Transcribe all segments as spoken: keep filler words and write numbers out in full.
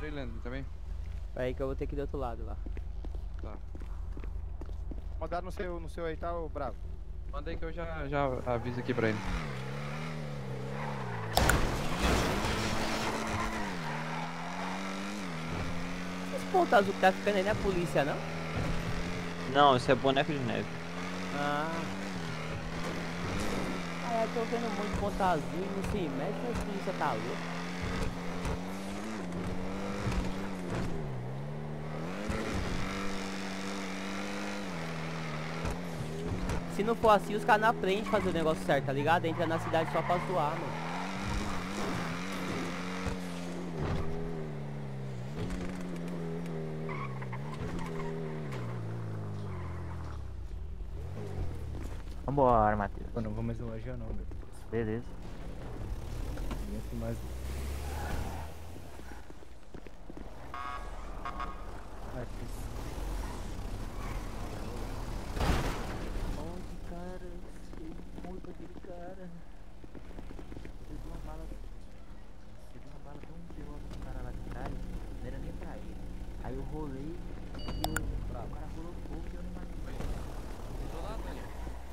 Entra aí, Leandro, também. Aí que eu vou ter que ir do outro lado lá. Tá. Mandar no seu, no seu aí, tá, ô Bravo? Manda aí que eu já, já aviso aqui pra ele. Esse ponto azul que tá ficando aí não é polícia, não? Não, isso é boneco de neve. Ah. Ah, eu tô vendo um monte de ponto azul e não se mexe, mas a polícia tá louca. Se não for assim, os caras não aprendem a fazer o negócio certo, tá ligado? Entra na cidade só pra zoar, mano. Vambora, Matheus. Eu não vou mais longe não, meu. Beleza. Muito mais. Onde, cara? Sei muito aquele cara. Você viu uma bala. Você viu uma bala tão piloto do cara lá de trás. Não era nem pra ele. Aí eu rolei e o, o cara rolou pouco e eu não matei. Tô lá, velho.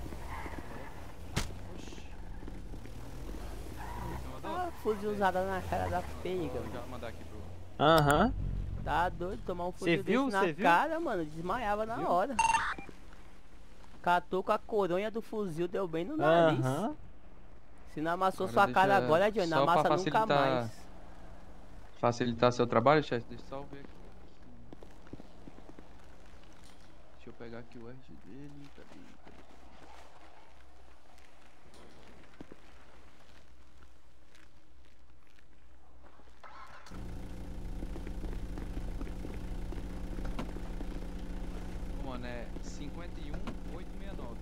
Ah, fuzil usada na cara da pega, Vou mano. já mandar aqui pro... Aham. Tá doido, tomar um fuzil viu? desse na Cê viu? cara, mano, desmaiava na Viu? hora. Catou com a coronha do fuzil, deu bem no nariz. Aham. Se não amassou Agora sua deixa- cara agora, Johnny, não só pra amassa nunca facilitar- mais. Facilitar seu trabalho, chefe, deixa eu só ver aqui. Deixa eu pegar aqui o R G dele. Cadê? Cadê? Ô, mano, é cinquenta e um oitocentos e sessenta e nove.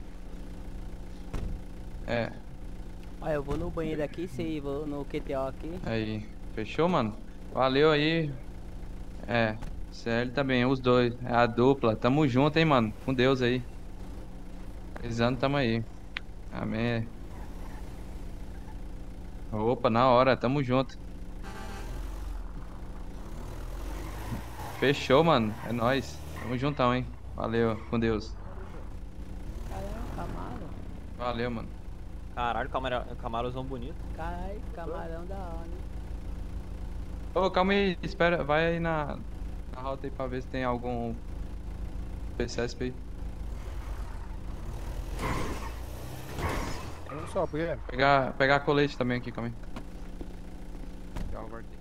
É, Olha, eu vou no banheiro aqui, se vou no Q T O aqui. aí. Fechou, mano? Valeu aí. É, C L também, os dois. É a dupla. Tamo junto, hein, mano. Com Deus aí. Precisando, tamo aí. Amém. Opa, na hora, tamo junto. Fechou, mano. É nóis. Tamo juntão, hein. Valeu, com Deus. Caralho, Camaro. Valeu, mano. Caralho, camara, camarãozão bonito. Caralho, camarão da hora, hein? Ô, calma aí, espera. Vai aí na, na rota aí pra ver se tem algum P C S P aí. Um só, porque Pegar, pegar colete também aqui, calma aí. Já voltei.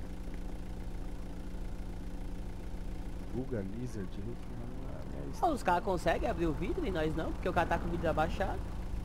Guga, Lizard, Ah, os caras conseguem abrir o vidro e nós não, porque o cara tá com o vidro abaixado.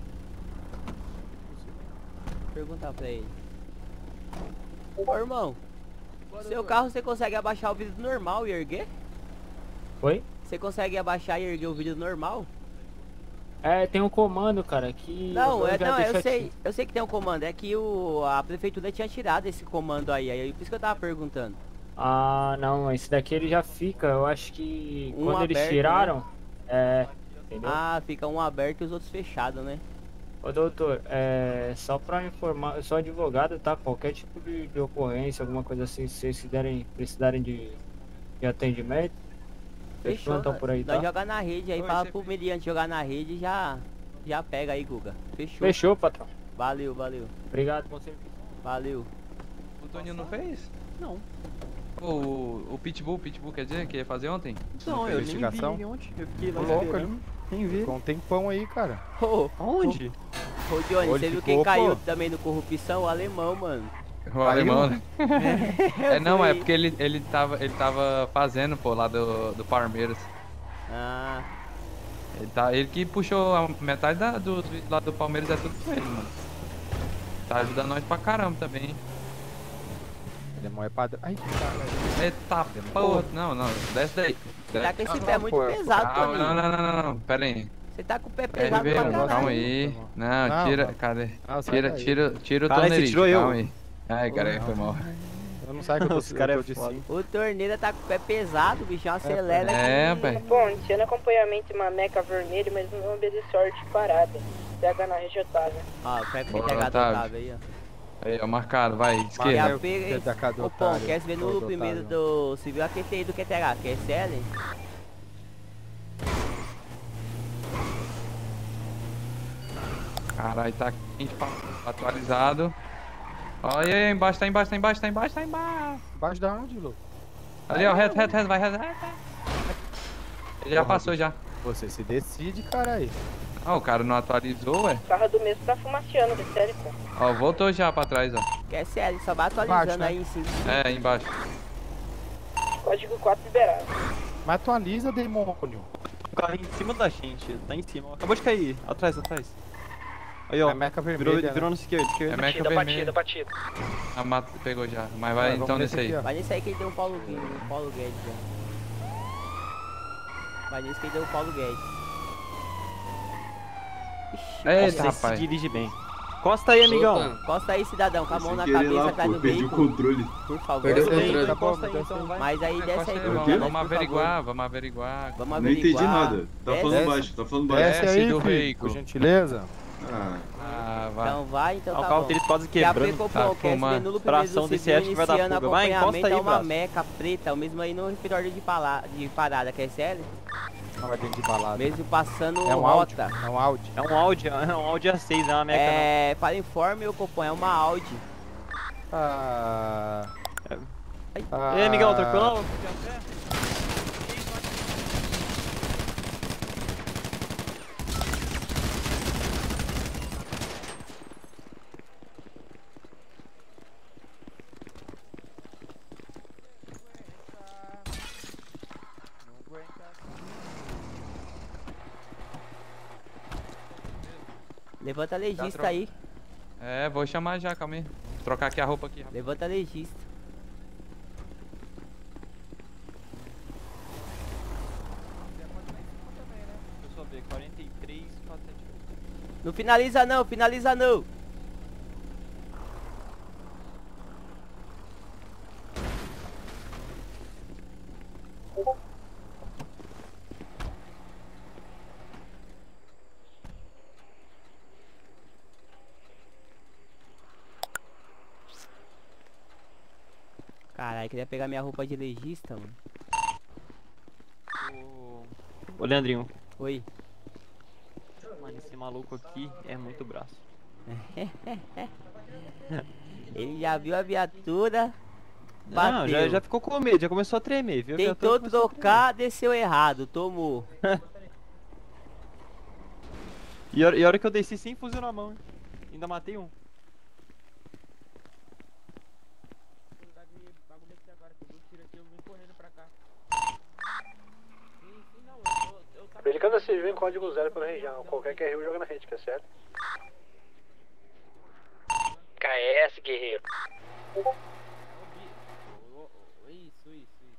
Vou perguntar pra ele. Ô irmão, seu carro você consegue abaixar o vidro normal e erguer? Oi? Você consegue abaixar e erguer o vidro normal? É, tem um comando, cara, que... Não, é, já não, deixo eu sei, ati- eu sei que tem um comando, é que o, a prefeitura tinha tirado esse comando aí, aí por isso que eu tava perguntando. Ah, não, esse daqui ele já fica, eu acho que Um quando eles aberto, tiraram... É, entendeu? Ah, fica um aberto e os outros fechados, né? Ô doutor, é, só pra informar, eu sou advogado, tá? Qualquer tipo de, de ocorrência, alguma coisa assim, se vocês derem, precisarem de, de atendimento, vocês Fechou, plantam nós, por aí, nós tá? jogar na rede aí, Oi, fala você pro fez- mediante jogar na rede e já, já pega aí, Guga. Fechou. Fechou, patrão. Valeu, valeu, Obrigado, bom serviço. valeu. O Toninho não fez? Não. O, o Pitbull, Pitbull quer dizer que ia fazer ontem? Não, eu nem vi investigação? ele ontem. Eu fiquei lá Ô, louco, esperando. Nem vi. ficou um tempão aí, cara. Ô, Aonde? ô Johnny, Ô, você ele viu ficou, quem caiu pô. também no corrupção? O alemão, mano. O alemão, né? É, não, Foi. é porque ele, ele, tava, ele tava fazendo, pô, lá do, do Palmeiras. Ah, Ele, tá, ele que puxou a metade da, do, do lado do Palmeiras, é tudo com ele, mano. Tá ajudando nós pra caramba também, hein? Ele é padrão. Ai, caralho. Eita porra, não, não, desce daí. tá com esse pé muito pô, pesado, Calma, não, Toninho. não, não, não, não, pera aí. Você tá com o pé pesado R B pra um, caralho. calma aí. Não, Não, tira, não. cadê? Não, sai Tira, daí. tira, tira o Caralho, você torneiro, tirou eu. calma aí. Ai, cara, foi mal. Eu não saio que eu tô, Os cara eu é tô de foda. sim. O torneira tá com o pé pesado, o bichão acelera. É, que- pai. Bom, iniciando acompanhamento de uma meca vermelha, mas não obede sorte parada. Pega na regiotávia. Ó, o pé Bora, pegar do Otávio. Otávio aí, ó. Aí, ó, marcado, vai, Já esquerda. pega. Da casa do Ô, Pão, otário, quer se ver no do loop primeiro otário. do civil A Q T I do Q T H, que é C L? Caralho, tá quente, pra- atualizado. Olha aí, embaixo, tá embaixo, tá embaixo, tá embaixo, tá embaixo. Embaixo da onde, louco? Ali, ó, reto, reto, reto, vai, reto, reto. Ele já Porra, passou, já. Você se decide, caralho. Ah, o cara não atualizou, ué. O carro do mesmo tá fumaciando, de sério, pô. Ó, voltou já pra trás, ó. Que é C L, só vai atualizando Embaixo, né? aí em cima. É, embaixo. Código quatro liberado. Mas atualiza, demônio. O carro em cima da gente, tá em cima. Acabou de cair. Atrás, atrás. Aí, ó. É meca Virou, vermelha. virou no esquerdo, É esquerdo. meca vermelho. Ah, mata, pegou já. Mas vai, Vai, vamos então nesse nesse aí. aqui, ó. Vai nesse aí que ele deu um Paulo Guedes, um Paulo Guedes já. Vai nesse que ele deu um Paulo Guedes. Ixi, Eita, Nossa, esse rapaz. dirige bem. Costa aí, amigão. Costa aí, cidadão, com a mão Sem na querer cabeça lá, atrás pô, do perdi o veículo. controle. Por favor. Perdeu o Encosta aí, controle. então, encosta aí, então, vai. Mas aí desce aí, Encosta aí, por vamos, favor, vamos por averiguar, favor. vamos averiguar. Vamos Não averiguar. entendi nada. Tá Desce. falando baixo, tá falando baixo. Desce Desce aí, do filho, veículo. por gentileza. Ah, Ah, vai. Então vai, então Ó, tá o carro bom. dele quase Que a quebrando. Pecopom, Tá quer se fumando. ver no loop Tração mesmo desse civil, S vai dar iniciando fuga. Vai, encosta acompanhamento, aí, é uma braço. meca preta, o mesmo aí no refeitório de, pala- de parada, que é C L? Ordem de balada. Mesmo passando É um Audi. rota. É um Audi. É um Audi, é um Audi A seis, não é uma Meca, É, para informe, eu Copom, é uma Audi. Ah. não. E aí, amigão, tranquilo? Levanta a legista troca. aí. É, vou chamar já, calma aí. Vou trocar aqui a roupa aqui. Levanta a legista. Deixa eu só ver, quarenta e três, quatrocentos e setenta e oito. Não finaliza não, finaliza não. Caralho, queria pegar minha roupa de legista, mano. Ô, Ô, Leandrinho. Oi. Mano, esse maluco aqui é muito braço. Ele já viu a viatura, bateu. Não, já, já ficou com medo, já começou a tremer, viu? Já Tentou começou a trocar, desceu errado, tomou. tremer. E a, hora- e a hora que eu desci sem fuzil na mão, hein? Ainda matei um. Americana Civil em código zero pela região. Qualquer Q R U joga na rede, que é certo? K S, guerreiro. Isso, isso, isso.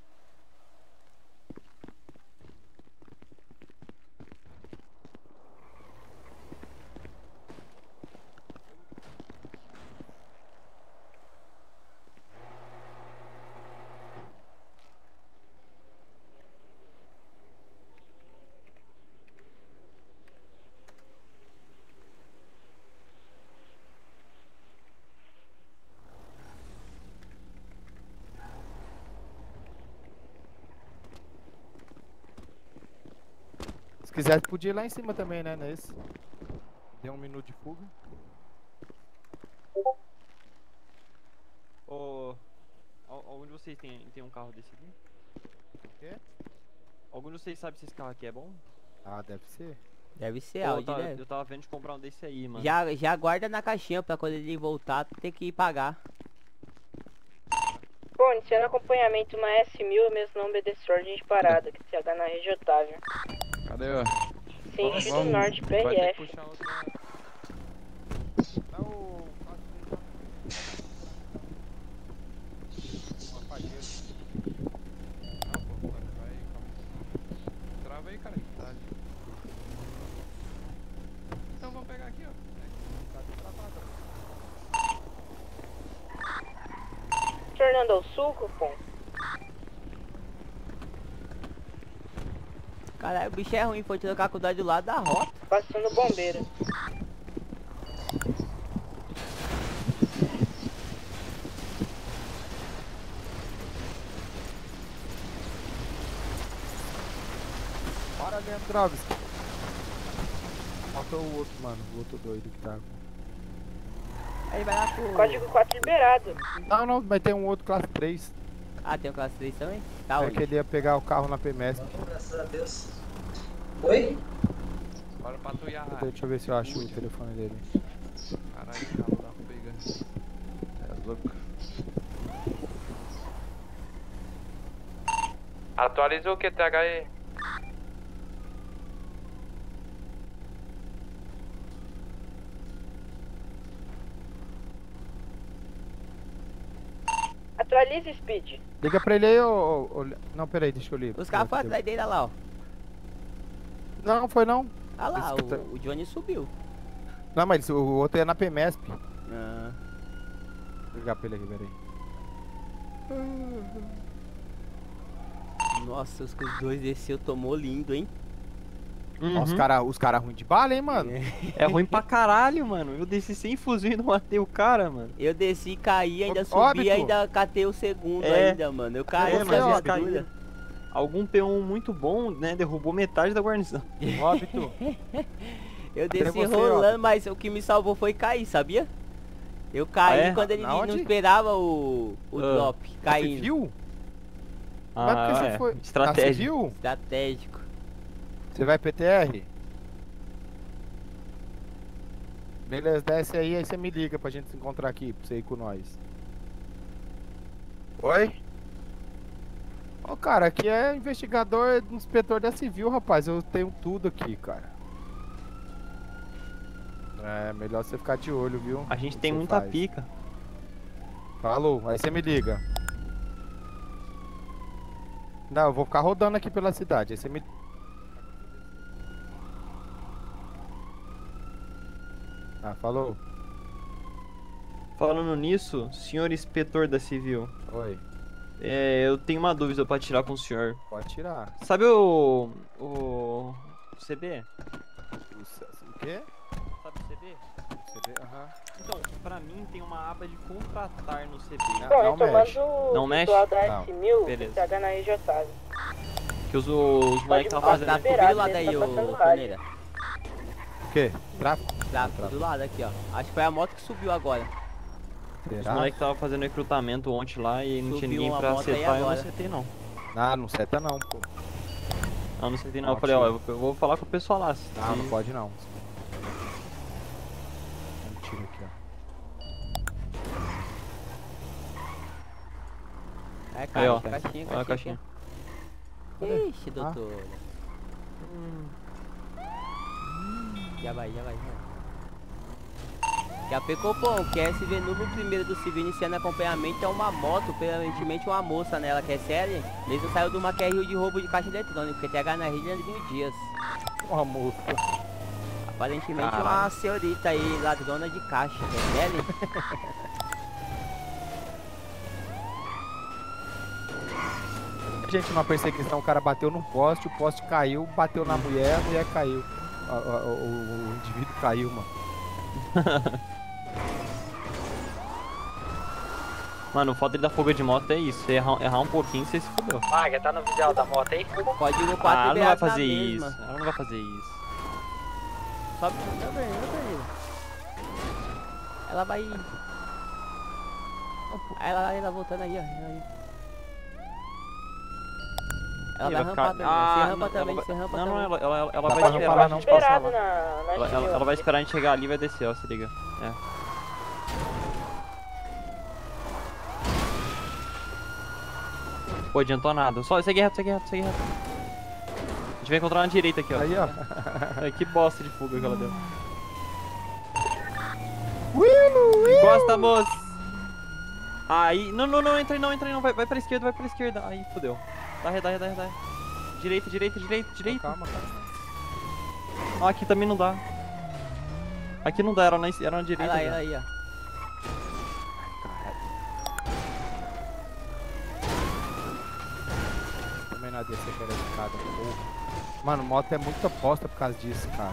Se quiser, podia ir lá em cima também, né? Nesse. Deu um minuto de fuga. Ô. al- Algum de vocês tem, tem um carro desse aqui? Quê? Algum de vocês sabe se esse carro aqui é bom? Ah, deve ser. Deve ser Pô, eu, Audi, tava, né? eu tava vendo de comprar um desse aí, mano. Já, já guarda na caixinha pra quando ele voltar ter que pagar. Bom, iniciando acompanhamento uma S mil, mesmo não obedecer ordem de parada, que C H na rede Otávio. Cadê, ó? Sentido norte, Vai ter que P R F. puxar outra. Dá o. Uma fadeira. Não, pô, vai, vai, calma. Trava aí, cara. Tá ali. Então vamos pegar aqui, ó. Tá travado. Tornando ao sul, Copom. Caralho, o bicho é ruim, foi trocar com o do lado da rota. Passando bombeiro. ganhando drogas. Faltou o outro, mano. O outro doido que tá. Aí vai lá pro... Código quatro liberado. Não, não, mas tem um outro classe três. Ah, tem o classe três também? Tá É onde? que ele ia pegar o carro na P M S. Graças a Deus. Oi? Bora patrulhar. Deixa eu ver se eu acho o telefone dele. Caralho, carro da pega. É louco. Atualiza o Q T H aí. Atualize Speed. Liga pra ele aí, ô. ô, ô não, peraí, deixa eu ligar. Os caras foram atrás dele, olha lá, ó. Não, foi não. Olha lá, Esse que tá- o, o Johnny subiu. Não, mas o outro é na P M S. Ah. Vou ligar pra ele aqui, peraí. Nossa, os dois desceu, tomou lindo, hein? Uhum. Os caras os cara ruim de bala, hein, mano? É ruim pra caralho, mano. Eu desci sem fuzil e não matei o cara, mano. Eu desci, caí, ainda Ó- subi, óbito. ainda catei o segundo É. ainda, mano. Eu caí, É, na mas eles viatura. caíram. Algum P um muito bom, né? Derrubou metade da guarnição. Óbito. Eu desci você, rolando, óbito. mas o que me salvou foi cair, sabia? Eu caí Ah, é? quando ele Na não onde? esperava o, o Ah. drop, Você caindo. viu? Mas por que você é. foi? Estratégia. Ah, você viu? Estratégico. Você vai P T R? Beleza, desce aí, aí você me liga pra gente se encontrar aqui, pra você ir com nós. Oi? Ô, cara, aqui é investigador, inspetor da civil, rapaz. Eu tenho tudo aqui, cara. É, melhor você ficar de olho, viu? A gente no que tem você muita faz. pica. Falou, aí você me liga. Não, eu vou ficar rodando aqui pela cidade, aí você me... Ah, falou. Falando nisso, senhor inspetor da civil, Oi, é, eu tenho uma dúvida pra tirar com o senhor. pode tirar. Sabe o. O. C B? O, c- o quê? Sabe o C B? C B, aham. Então, pra mim tem uma aba de contratar no C B. Não, Bom, não retomando mexe. o Não mexe? visual da Não. S mil, Beleza. C H na R J Otávio. Que os, os moleques estavam Ó, fazendo. tá liberado, do lado ele aí, tá ô passando Torneira. O quê? Tráfico? Tá, do lado aqui, ó. Acho que foi a moto que subiu agora. Os Será? moleques estavam fazendo recrutamento ontem lá e não tinha Subiu ninguém uma pra moto aí acertar, eu não agora. acertei não. Ah, não seta não, pô. Ah, não acertei não. Não, Eu falei, ó, tira. eu, eu vou falar com o pessoal lá. se- Ah, não se- pode não. Vamos tirar aqui, ó. É, Aí, cara, ó. caixinha, Olha a caixinha. caixinha. Ixi, doutor. Já vai, já vai, já vai. Já pecou bom, que é S V número primeiro do civil iniciando acompanhamento é uma moto, aparentemente uma moça nela que é séria, mesmo saiu de uma Q R U de roubo de caixa eletrônica, Q T H na rede de Dias. Uma moça. Aparentemente Caralho. uma senhorita aí, ladrona de caixa, que é séria. Gente, numa perseguição, o cara bateu num poste, o poste caiu, bateu na mulher, a mulher caiu. O, o- o- o indivíduo caiu, mano. Mano, o foda da fuga de moto é isso. Você errar, errar um pouquinho, você se fudeu. Maga, tá no visual da moto aí? Código Ah, quatro ela não vai liberado na fazer mesma. isso. Ela não vai fazer isso. Sobe, tá vendo, tá vendo? Ela vai... Aí ela, ela voltando aí, ó. Aí. Ela Ih, vai vai rampar ficar- também, Ah, você rampa não, também, ela você rampa Não, não, também. ela, ela, ela Dá vai pra esperar rampar a não. gente passar Liberado lá. na, na Ela, S mil. ela, ela vai esperar a gente chegar ali e vai descer, ó, se liga. É. Pô, adiantou nada. Só segue reto, segue reto, segue reto. A gente vai encontrar na direita aqui, ó. Aí, ó. Ai, que bosta de fuga que ela deu. Encosta, moça! Aí, não, não, não, entra aí não, entra aí não, vai, vai pra esquerda, vai pra esquerda. Aí, fodeu. Dá ré, dá ré, dá ré, dá ré. Direita, direita, direita, direita. Calma, calma. Ah, aqui também não dá. Aqui não dá, era na, era na Olha direita. lá, já. ela aí, ó. Também não é descer pela escada, porra. Mano, moto é muito aposta por causa disso, cara.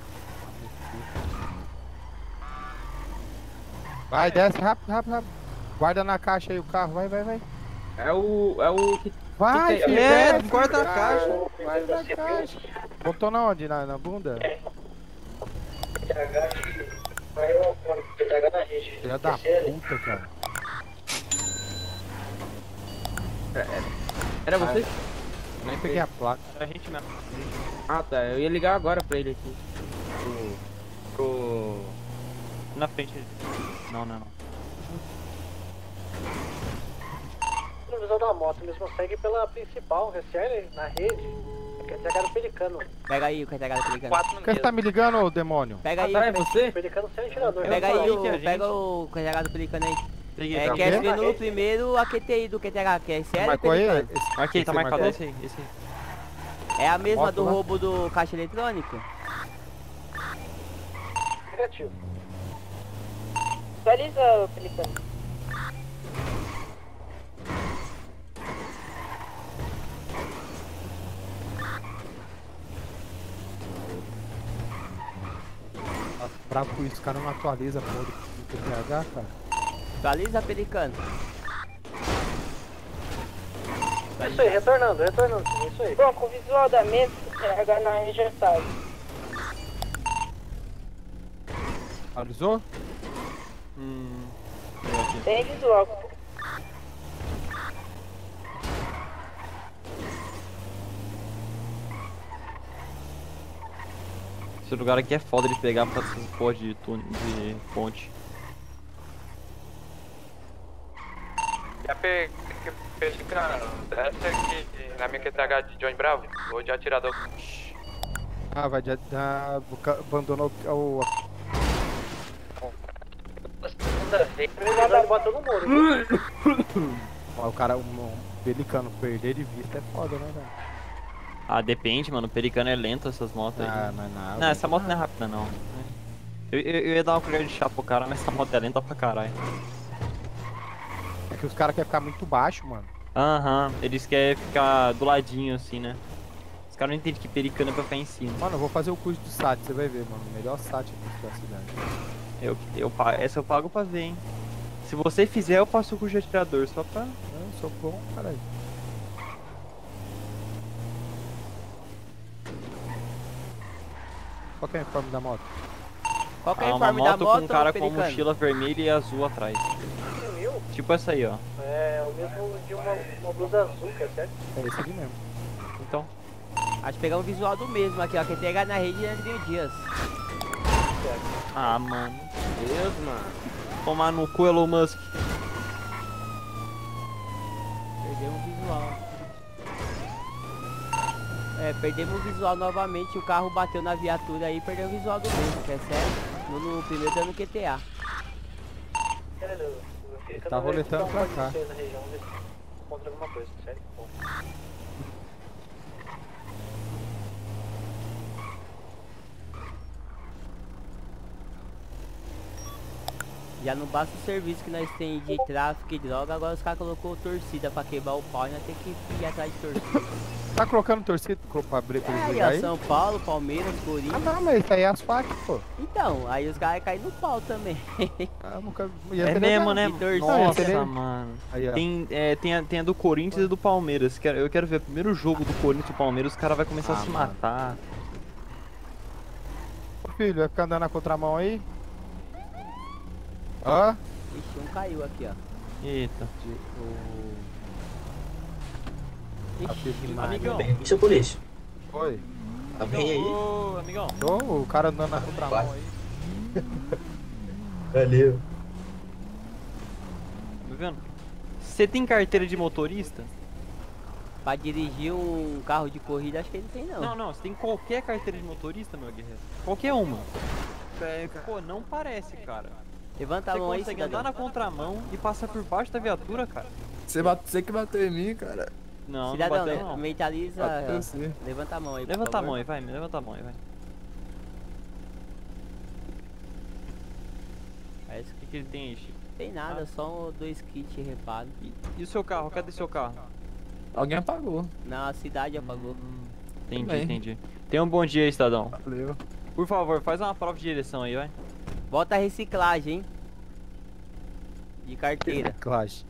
Vai, desce rápido, rápido, rápido. Guarda na caixa aí o carro, vai, vai, vai. É o. É o que. Vai, que que é? filho, É, desce, guarda a cara. caixa. Guarda a caixa. Botou na onde? Na, na bunda? P T H que vai ao P T H na rede. Filha da puta, cara. Era você? Nem peguei a placa. Era a gente mesmo. Ah tá, eu ia ligar agora pra ele aqui. Pro... Pro... Na frente. Não, não, não. No visão da moto mesmo segue pela principal, recebe na rede. Quer pegar do Pelicano. Pega aí o carregado pelicano. Quatro Quem tá me ligando, ô demônio? Pega aí, Ah, é pe- você? Pelicano sem atirador. pega Eu aí, falei o, que a gente- pega o carregado pelicano aí. Peguei, É, tá. quer quê? ver no primeiro a Q T I do Q T H, que é sério, Marcou aí? pelicano? Esse- Marquei, tá você marcado marcou? esse aí, esse aí. É a mesma Moto do lá? roubo do caixa eletrônico? Negativo. Atualiza, Pelicano. Nossa, bravo com isso, o cara não atualiza a porra do P T H, cara. Atualiza, pelicano. É isso aí, retornando, retornando. É isso aí. Bom, com o visual da mesa, carregar na rejetada. Atualizou? Hum. Tem visual. Esse lugar aqui é foda de pegar pra essas porra de, tun- de ponte. Já peguei, cara, desce aqui na minha Q T H de Johnny Bravo, ou de atirador. Ah, vai de... Ah, abandonou o... Segunda vez. Ele bateu no muro. viu? Ó, o cara, um, um pelicano perder de vista é foda, né, velho? Ah, depende, mano. O Pelicano é lento essas motos aí. Ah, não é nada. Não, essa moto não é rápida não. Eu, eu, eu ia dar uma colher de chá pro cara, mas essa moto é lenta pra caralho. É que os caras querem ficar muito baixo, mano. Aham, eles querem ficar do ladinho assim, né? Os caras não entendem que Pelicano é pra ficar em cima. Mano, eu vou fazer o curso do S A T, você vai ver, mano. O melhor S A T aqui da cidade. Eu, eu, pa- essa eu pago pra ver, hein? Se você fizer, eu faço o curso de atirador, só pra... Eu sou bom, caralho. Qual que é o uniforme da moto? Qual que é Ah, o uma uniforme da moto moto, com um cara com pelicano? mochila vermelha e azul atrás. Viu? Tipo essa aí, ó. É o mesmo de uma, uma blusa azul, que é certo? É esse aqui mesmo. Então, Acho que pegar um visual do mesmo aqui, ó. Q T H na rede e Andrinho Dias. ah, mano. Deus, mano. Tomar no cu, Elon Musk. Perdeu um visual. É, perdemos o visual novamente. O carro bateu na viatura aí e perdeu o visual do mesmo, que é sério. No, no primeiro dando Q T A. Ele tá roletando pra cá. Na região, ver se encontra alguma coisa, certo? Bom. Já não basta o serviço que nós tem de tráfico e droga, agora os caras colocou torcida pra quebrar o pau e nós tem que ir atrás de torcida. Tá colocando torcida pra abrir pra eles É, aí, brigar ó, aí? São Paulo, Palmeiras, Ah, Corinthians. não, mas isso aí é asfalto, pô. Então, aí os caras caem no pau também. Ah, eu nunca... ia É ser mesmo, legal. né? E torcida. Nossa, Seria- mano. Aí, ó. Tem, é, tem, a, tem a do Corinthians e do Palmeiras. Quero- Eu quero ver o primeiro jogo do Corinthians e do Palmeiras, os caras vão começar Ah, a se mano. matar. Ô, filho, vai ficar andando na contramão aí? Ó. Ixi, um caiu aqui, ó. Eita. Ixi, Maria. Amigão. Isso é polícia. Oi. Tá bem aí? Ô, amigão. Tô, o cara andando na contramão aí. Valeu. Tá vendo? Você tem carteira de motorista? Pra dirigir um carro de corrida, acho que ele não tem não. Não, não. Você tem qualquer carteira de motorista, meu guerreiro? Qualquer uma. Pô, não parece, cara. Levanta a Você mão aí, consegue cidadão. andar na contramão e passar por baixo da viatura, cara. Você, bate, você que bateu em mim, cara. Não, Cidadão, não bateu, né? não. Mentaliza. Bateu sim. Levanta a mão aí, por Levanta a favor. mão aí, vai. Levanta a mão aí, vai. Parece O que, que ele tem aí, Chico? que tem nada, só dois kits reparo. E, e o seu carro? Cadê seu carro? Alguém apagou. Na cidade apagou. Entendi, Bem. entendi. Tenha um bom dia aí, cidadão. Valeu. Por favor, faz uma prova de direção aí, vai. Volta a reciclagem, hein? De carteira. Clash.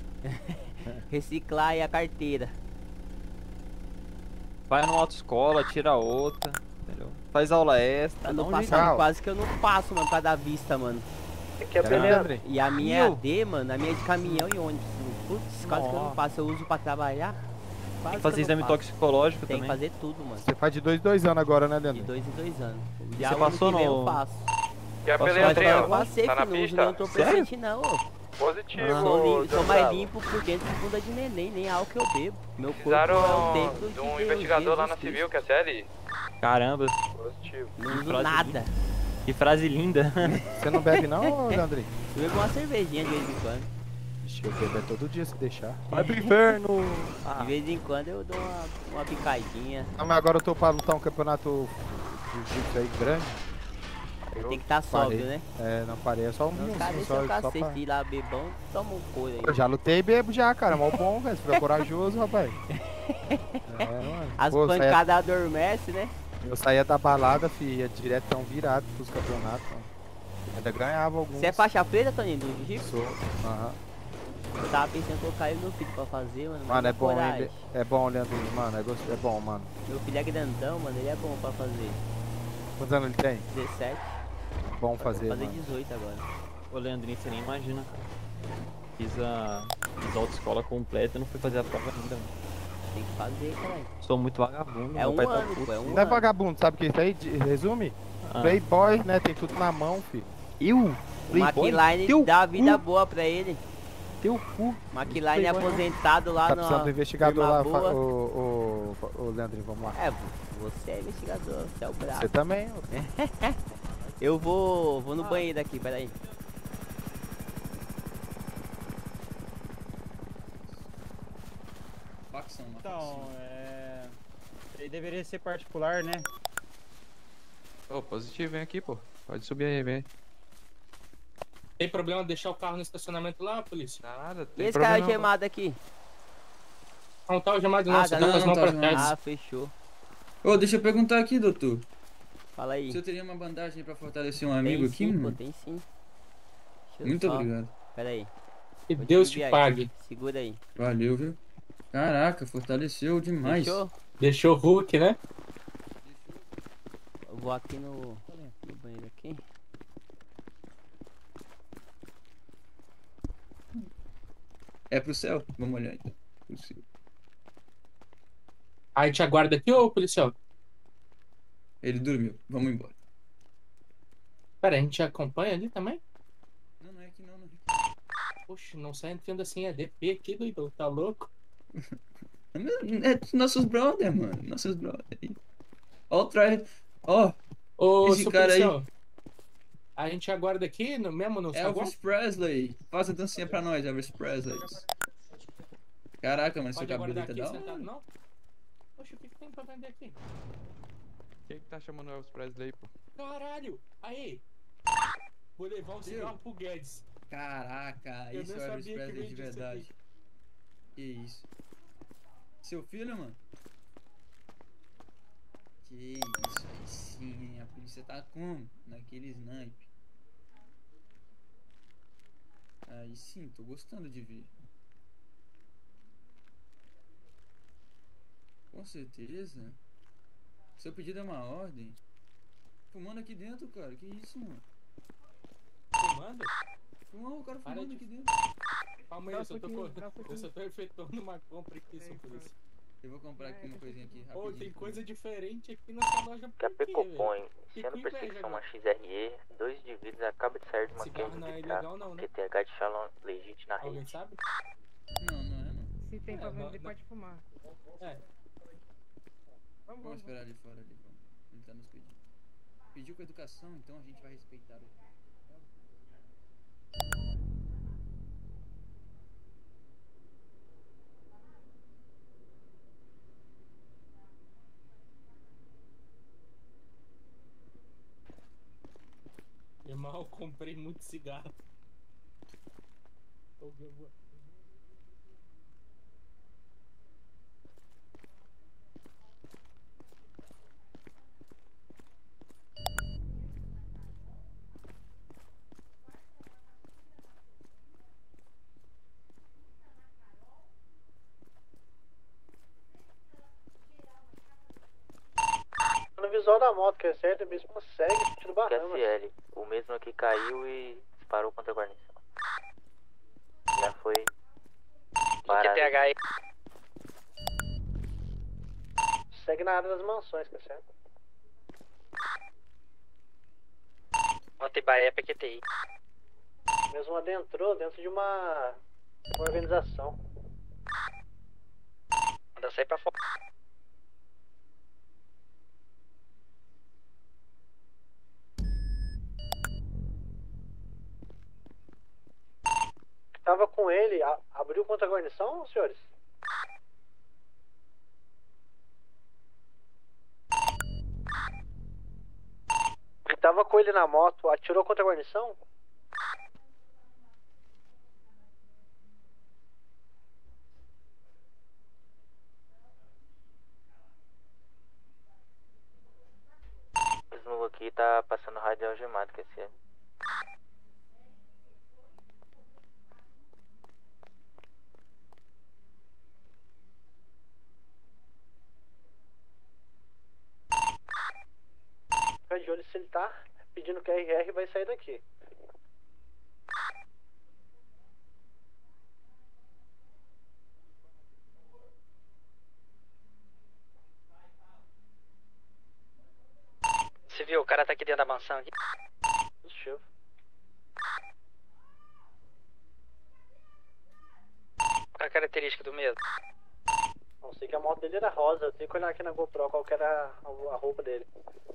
Reciclar aí a carteira. Vai numa autoescola, tira outra. entendeu? Faz aula extra, dá Ano um passado Calma. quase que eu não passo, mano, por causa da vista, mano. Tem que aprender. Grande, André. E a minha é Meu. A D, mano, a minha é de caminhão e ônibus. Putz, quase que eu não Nossa. passo. Eu uso pra trabalhar. Quase Tem que fazer eu não exame passo. toxicológico Tem que também. fazer tudo, mano. Você faz de dois, dois anos agora, né, De Leandro? dois em dois anos. Você Já o ano passou que vem no- Eu faço. E a Posso peleia Mas falar tem, eu ó. passei, Tá na filho, não uso pista? entorpecente não, ô. Positivo, Sou, li- sou mais Gonçalo. limpo por dentro que bunda de neném, nem álcool que eu bebo. Meu corpo Precisaram é o templo de um Deus, investigador lá Jesus na Cristo. civil, que é C L. Caramba, Positivo. Não uso frase nada. que frase linda. Você não bebe não, Leandro? Eu bebo uma cervejinha de vez em quando. Ixi, eu bebo é todo dia se deixar. Vai pro inferno. De vez em quando eu dou uma, uma picadinha. Ah, mas agora eu tô pra lutar um campeonato de jiu-jitsu aí grande. Eu Tem que estar parei. sóbrio, né? É, não parei, é só um Não, vinhozinho, cadê só, seu só cacete? pra... Ir lá bebão, toma um couro aí. Eu já lutei e bebo já, cara, mó bom, velho, você fica corajoso, rapaz. É, mano. As Pô, eu saía- pancadas adormecem, né? Eu saía da balada, fi, ia diretão virado pros campeonatos, mano. Ainda ganhava alguns. Você é faixa preta, Toninho, do jiu-jitsu? Sou, aham. Eu tava pensando em colocar ele no filho pra fazer, mano. mas Mano, é não bom, hein, coragem. Le- é bom, Leandro, mano, é, gost... é bom, mano. Meu filho é grandão, mano, ele é bom pra fazer. Quantos anos ele tem? dezessete, Bom fazer, fazer mano. dezoito agora. Ô Leandrinho, você nem imagina, cara. Fiz a, fiz a autoescola completa e não fui fazer a prova ainda, mano. Tem que fazer, caralho. Sou muito vagabundo, É meu um pai tá ano, puto. pô, é um Não é ano. vagabundo, sabe o que é isso aí? De- Resume? Ah. Playboy, né? Tem tudo na mão, filho. Eu? O McLaren Teu dá uma vida cu. boa pra ele. Teu cu. McLaren é Playboy, não. aposentado lá Tá no. precisando do investigador lá, firma fa- boa. o, o, o Leandrinho, vamos lá. É, você é investigador, você é o brabo. Você também, ó. Eu vou, vou no banheiro aqui, peraí. Então, é. Ele deveria ser particular, né? Ô, positivo, vem aqui, pô. Pode subir aí, vem. Tem problema deixar o carro no estacionamento lá, polícia? Não dá nada, E tem esse cara problema. gemado aqui? Não tá o gemado não, Ah, você tá tá não, com as não mãos tá pra trás. Ah, fechou. Ô, deixa eu perguntar aqui, doutor. Fala aí. Se eu teria uma bandagem pra fortalecer um Tem amigo aqui, sim, pô, mano? tem sim. Deixa eu Muito só- obrigado. Pera aí. Que Vou Deus subir te aí. pague. Segura aí. Valeu, viu? Caraca, fortaleceu demais. Fechou? Deixou o Hulk, né? Eu vou aqui no, no banheiro aqui. É pro céu? Vamos olhar então. Pro céu. Aí te aguarda aqui, ô policial. Ele dormiu. Vamos embora. Pera, a gente acompanha ali também? Não, não é aqui não, não. Poxa, não sai entrando assim, é D P aqui, doido. Tá louco? É nossos brother, mano. Nossos brother aí. Ó o traje. Ó, Ô, esse seu cara aí. policial, a gente aguarda aqui, no, mesmo no saguão? Elvis Presley. Faz a dancinha pra nós, Elvis Presley. Caraca, mano, seu Pode cabelo aguardar tá aqui da sentado, hora. não? Poxa, o que, que tem pra vender aqui? Quem que tá chamando o Elvis Presley, pô? Caralho! Aí! Vou levar um cigarro pro Guedes. Caraca, Eu isso nem é o Elvis sabia que Presley de vendia isso verdade. aqui. Que isso? Seu filho, mano? Que isso aí sim, hein? A polícia tá como? Naquele snipe. Aí sim, tô gostando de ver. Com certeza. Seu pedido é uma ordem. Fumando aqui dentro, cara. Que isso, mano? Fumando? Fumando, o cara Para fumando de- aqui dentro. Calma aí, eu só tô, co- eu só tô efetuando uma compra aqui, seu polícia. Eu vou comprar aqui uma coisinha aqui rapidinho. Ô, tem coisa diferente aqui nessa loja. por Capê quê, Copom, velho? iniciando Fico perseguição inveja uma agora. X R E, dois indivíduos acaba de sair de uma Cigarro queda não é de ilegal tráfico, não, né? Q T H de Shalom legit na Alguém rede. sabe? Não, não é não. Se tem pra É, não- vender, não- pode fumar. É. Vamos, Vamos vamos. esperar ali fora ali, vamos. Ele tá nos pedindo. Pediu com educação, então a gente vai respeitar o. Irmão, eu comprei muito cigarro. Ô, eu vou- visual da moto, que é certo, é mesmo segue sentido Bahamas. Q S L, o mesmo que caiu e disparou contra a guarnição. Já foi parado. Q T H aí. Segue na área das mansões, que é certo. Ontem Bahia P Q T I. Mesmo adentrou dentro de uma, uma organização. Manda sair pra fora. Tava com ele, a, abriu contra a guarnição, senhores? Que tava com ele na moto, atirou contra a guarnição? Esse novo aqui tá passando rádio algemado, Q S L. Fica de olho se ele tá pedindo Q R R, vai sair daqui. Você viu, o cara tá aqui dentro da mansão aqui. Positivo. Qual é a característica do mesmo? Não sei que a moto dele era rosa, eu tenho que olhar aqui na GoPro qual que era a, a roupa dele.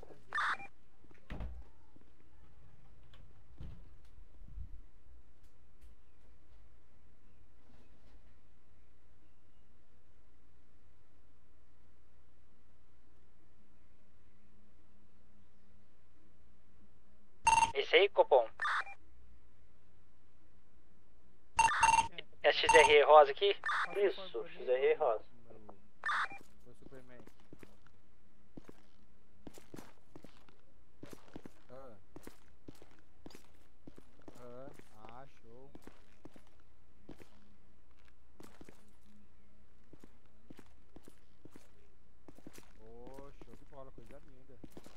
Esse aí, Copom? É X R rosa aqui? Isso, X R rosa. Foi Superman. Ah. Ah, ah, show. Oh, show de bola, coisa linda.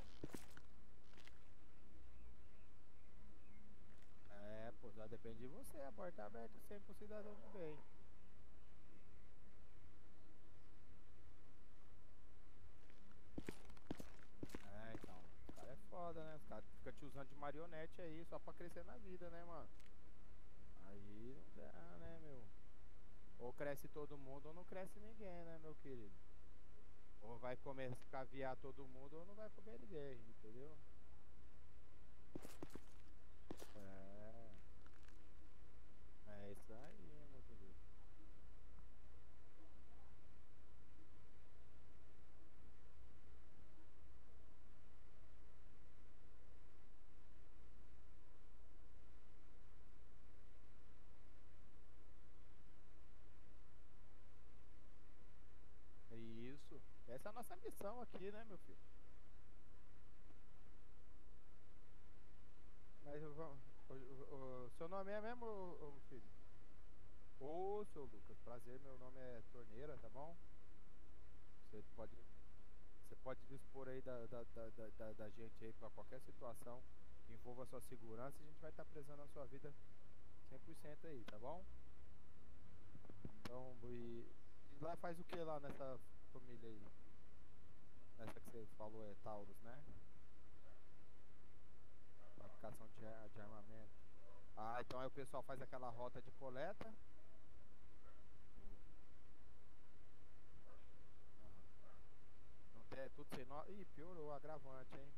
É, pô, já depende de você, a porta aberta sempre pro cidadão do bem. É, então, os caras é foda, né? Os caras ficam te usando de marionete aí, só pra crescer na vida, né, mano? Aí não dá, né, meu? Ou cresce todo mundo ou não cresce ninguém, né, meu querido? Ou vai comer caviar todo mundo ou não vai comer ninguém, entendeu? É. É isso aí, meu querido. Isso. Essa é a nossa missão aqui, né, meu filho? Mas eu vou- o, o- o seu nome é mesmo, ô, ô, filho? Ô, seu Lucas, prazer, meu nome é Torneira, tá bom? Você pode, você pode dispor aí da, da, da, da, da- da gente aí pra qualquer situação que envolva a sua segurança, a gente vai estar prezando a sua vida cem por cento aí, tá bom? Então, e, e lá faz o que lá nessa família aí? Nessa que você falou é Taurus, né? Fabricação de, ar- de armamento. Ah, então aí o pessoal faz aquela rota de coleta. Não tem, é tudo sem nó. Ih, piorou, agravante, hein?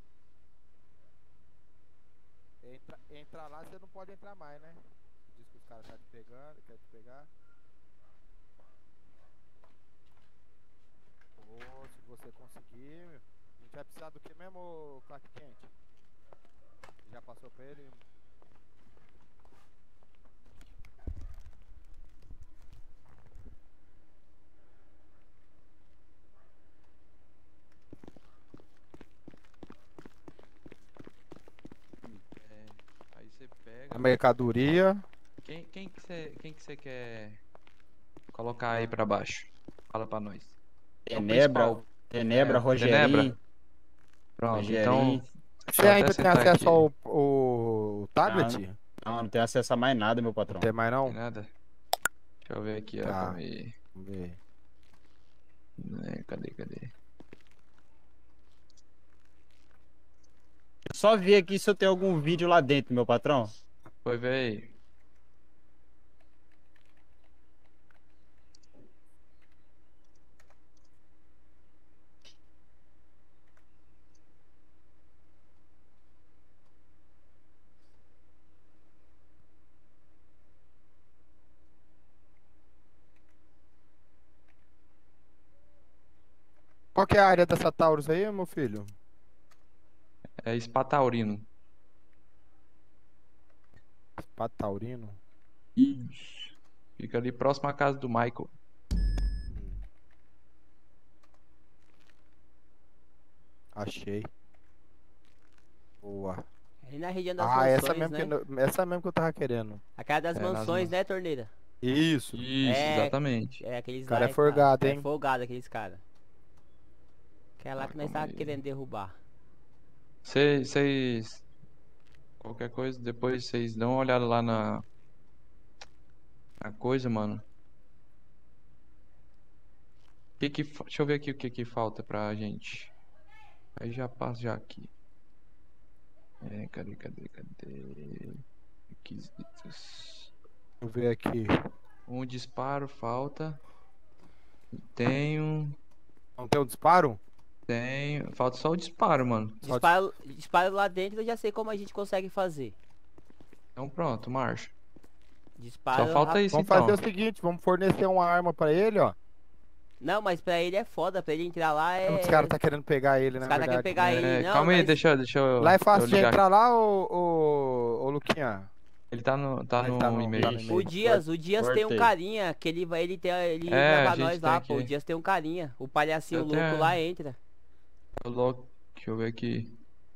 Entra, entra lá, você não pode entrar mais, né? Diz que os caras estão te pegando, quer te pegar. Pô, se você conseguir, meu, a gente vai precisar do que mesmo, Clark Kent? Já passou pra ele? É, aí você pega. A mercadoria. Quem, quem que você quem que você quer colocar aí pra baixo? Fala pra nós. É o Tenebra, principal. Tenebra, É, Rogerinho. Tenebra? Pronto, Rogerinho. então. Você deixa eu ainda até tem sentar acesso aqui. ao, ao tablet? Não, não, não tem acesso a mais nada, meu patrão. Não tem mais não? Tem nada? Deixa eu ver aqui, ó. Tá. Calma aí. Vamos ver. É, cadê, cadê? Eu só vi aqui se eu tenho algum vídeo lá dentro, meu patrão. Foi ver aí. Qual que é a área dessa Taurus aí, meu filho? É Espataurino. Spa Taurino? Isso. Fica ali próximo à casa do Michael. Achei. Boa. Ali na região das Ah, mansões, essa mesmo, né? que, eu- essa mesmo que eu tava querendo. A casa das É, nas mansões, mans- né, Torneira? Isso. Isso, É, exatamente. É, aqueles Cara lá é folgado, É hein? folgado aqueles caras. Que é lá Ah, que nós calma tava aí. querendo derrubar. Vocês. Vocês. Qualquer coisa, depois vocês dão uma olhada lá na. Na coisa, mano. Que que, fa- deixa eu ver aqui o que que falta pra gente. Aí já passo já aqui. É, cadê, cadê, cadê? Requisitos. Deixa eu ver aqui. Um disparo falta. Tenho. Não tem o disparo? Tenho. Falta só o disparo, mano. Disparo, disparo lá dentro, eu já sei como a gente consegue fazer. Então pronto, marcha. Disparo Só falta rápido. isso Vamos então. fazer o seguinte, vamos fornecer uma arma pra ele, ó. Não, mas pra ele é foda, pra ele entrar lá é... Os caras tá querendo pegar ele, Os na caras querem verdade. pegar É, ele, não, calma aí, mas- deixa, eu- deixa eu. Lá é fácil eu de ligar entrar aqui. lá, ô, ô, ô Luquinha? Ele tá no, tá Ele no, tá no- e-mail. tá no e-mail. O Dias, o Dias tem um Cortei. carinha, que ele vai, ele tem, ele É, entra a pra gente nós tem lá, pô. O aqui. Dias tem um carinha. O palhacinho Eu louco tenho- lá entra. Tô louco. Deixa eu ver aqui.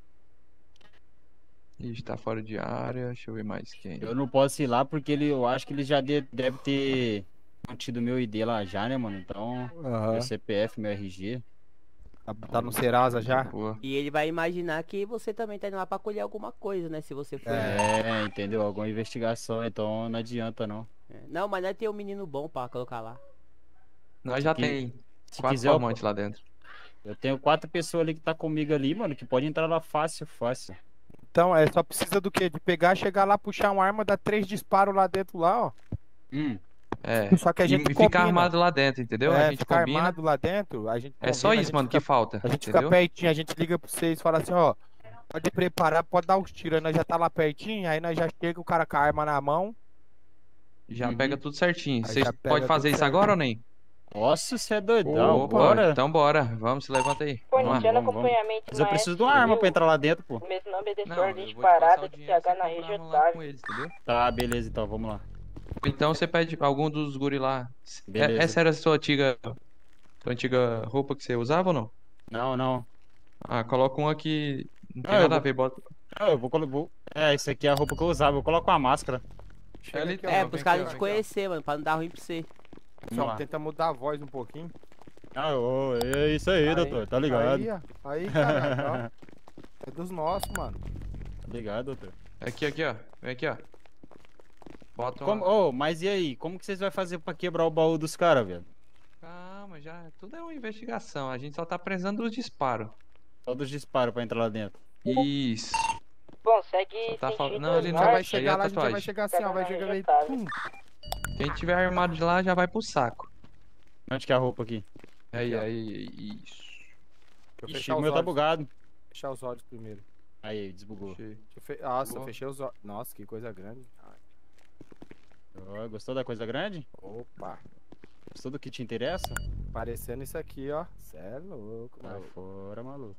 Ixi, tá fora de área. Deixa eu ver mais quem. Eu não posso ir lá porque ele, eu acho que ele já de- deve ter mantido meu I D lá já, né, mano? Então, Aham. meu C P F, meu R G. Tá, tá no Serasa já? Boa. E ele vai imaginar que você também tá indo lá pra colher alguma coisa, né? Se você for. É, entendeu? Alguma investigação, então não adianta não. É. Não, mas nós tem um menino bom pra colocar lá. Nós já Se tem Se quatro quiser, eu, formantes lá dentro. eu tenho quatro pessoas ali que tá comigo ali, mano, que pode entrar lá fácil, fácil. Então, é só precisa do quê? De pegar, chegar lá, puxar uma arma, dar três disparos lá dentro lá, ó. Hum. É. Só que a gente e ficar combina. armado lá dentro, entendeu? É, a gente ficar combina. armado lá dentro, a gente É só combina, a isso, gente mano, fica- que falta. A gente entendeu? fica pertinho, a gente liga pra vocês e fala assim, ó, pode preparar, pode dar os tiros, aí nós já tá lá pertinho, aí nós já chega o cara com a arma na mão. Já Uhum. pega tudo certinho. Aí Vocês já pega podem fazer tudo isso certinho. agora ou nem? Nossa, você é doidão, Opa, bora. então bora. Vamos, se levanta aí. Vamos lá. Fornecendo vamos, vamos. acompanhamento Mas eu na preciso de uma arma pra entrar lá dentro, pô. O mesmo nome é Não, ordem eu de vou te passar parada o que dinheiro, C H você na compra região arma lá Otávio. com eles, entendeu? Tá, beleza, então, vamos lá. Então você pede algum dos guri lá. É- Beleza. Essa era a sua antiga, sua antiga roupa que você usava ou não? Não, não. Ah, coloca um aqui. Não tem Ah, eu nada a vou- ver, bota. Ah, eu vou colocar. É, isso aqui é a roupa que eu usava. Eu coloco uma máscara. Chega ali, aqui, ó, É, vem pros aqui, caras ó, te vem aqui, ó. conhecer, mano, pra não dar ruim pra você. Vamos Só lá. tenta mudar a voz um pouquinho. Ah, ô, é isso aí, Aí, doutor. Tá ligado. Aí, ó. Aí, caralho, ó. É dos nossos, mano. Tá ligado, doutor. Aqui, aqui, ó. Vem aqui, ó. Bota Como, uma... ô, mas e aí? Como que vocês vão fazer pra quebrar o baú dos caras, velho? Calma, já. Tudo é uma investigação. A gente só tá precisando dos disparos. Só dos disparos pra entrar lá dentro. Isso. Bom, segue Só tá sentido falando- não, ele A não gente já vai Aí chegar é lá, a gente já vai tatuagem. chegar assim, ó. Vai chegar aí. Pum. Quem tiver armado de lá já vai pro saco. Onde que é a roupa aqui? Aí, Aqui, ó. aí, isso. Deixa eu Ixi, fechar o os meu tá olhos. bugado. Fechar os olhos primeiro. Aí, desbugou. Achei. Deixa eu fe... Nossa, Boa. fechei os olhos. Nossa, que coisa grande. Ai, Ó, gostou da coisa grande? Opa. Gostou do que te interessa? Parecendo isso aqui, ó. Cê é louco, Vai mano. fora, maluco.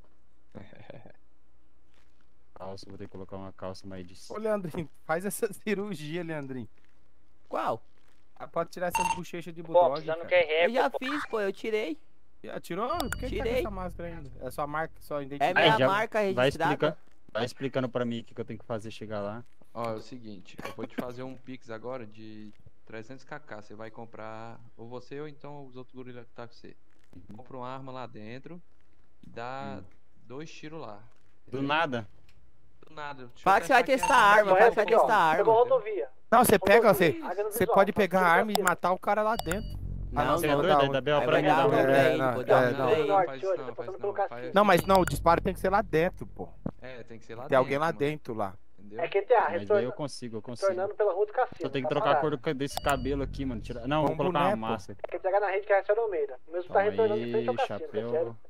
Calça, vou ter que colocar uma calça mais de. Ô, Leandrinho, faz essa cirurgia, Leandrinho. Qual? Ah, pode tirar essas bochechas de Pô, bulldog, precisando cara. que é Eu já rap, pô. fiz, pô, eu tirei. Já tirou? Por que, que tá com Tirei. essa máscara ainda? É sua marca, sua É identidade. minha já marca Vai registrada. explicando, vai explicando pra mim o que, que eu tenho que fazer chegar lá. Ó, é o seguinte, eu vou te fazer um Pix agora de trezentos kk. Você vai comprar, ou você ou então os outros gorilas que tá com você. Compra uma arma lá dentro e dá Hum. dois tiros lá. Do nada. Do nada. Deixa eu Fala que você vai aqui testar a arma, fala que você vai testar a Pegou arma. rodovia. Não, você pega, você, Águia no você visual, pode faz pegar a tudo arma e pra matar o cara lá dentro. Não, não, Você é não, doido? não. Dá B O Aí pra vai mim, dar dá ruim B O pra pra é, ele, não, pô, é, dá ruim não. pra Não, ele. norte, faz hoje, isso tá não, passando faz pelo isso cacete. Não, mas não, o disparo tem que ser lá dentro, pô. É, tem que ser lá Tem alguém dentro, lá mano. dentro lá. Entendeu? É Q T A, Mas daí retorna, eu consigo, eu consigo. retornando pela rua do cassino. Só tem que tá trocar a parado. cor do- desse cabelo aqui, mano. Tira... Não, vou Vamos colocar uma boné, pô. máscara. Quer pegar na rede que é a Almeida. O mesmo tá Calma retornando em frente ao aí, cassino, que é sério. chapéu.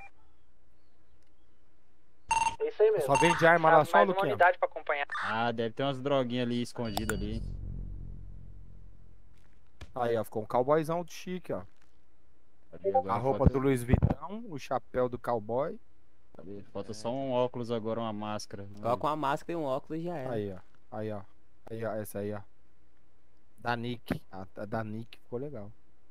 É isso aí mesmo. Só vende arma lá só, Mais uma Luquinha. unidade pra acompanhar. Ah, deve ter umas droguinhas ali escondidas ali. Aí, ó, ficou um cowboyzão de chique, ó. Cadê agora? A roupa Falta- do Louis Vuitton, o chapéu do cowboy. cadê? Falta só um óculos agora, uma máscara. Coloca uma máscara e um óculos e já era. Aí, ó. Aí, ó. Aí, ó. Essa aí, ó. Da Nick. A, a da Nick ficou legal.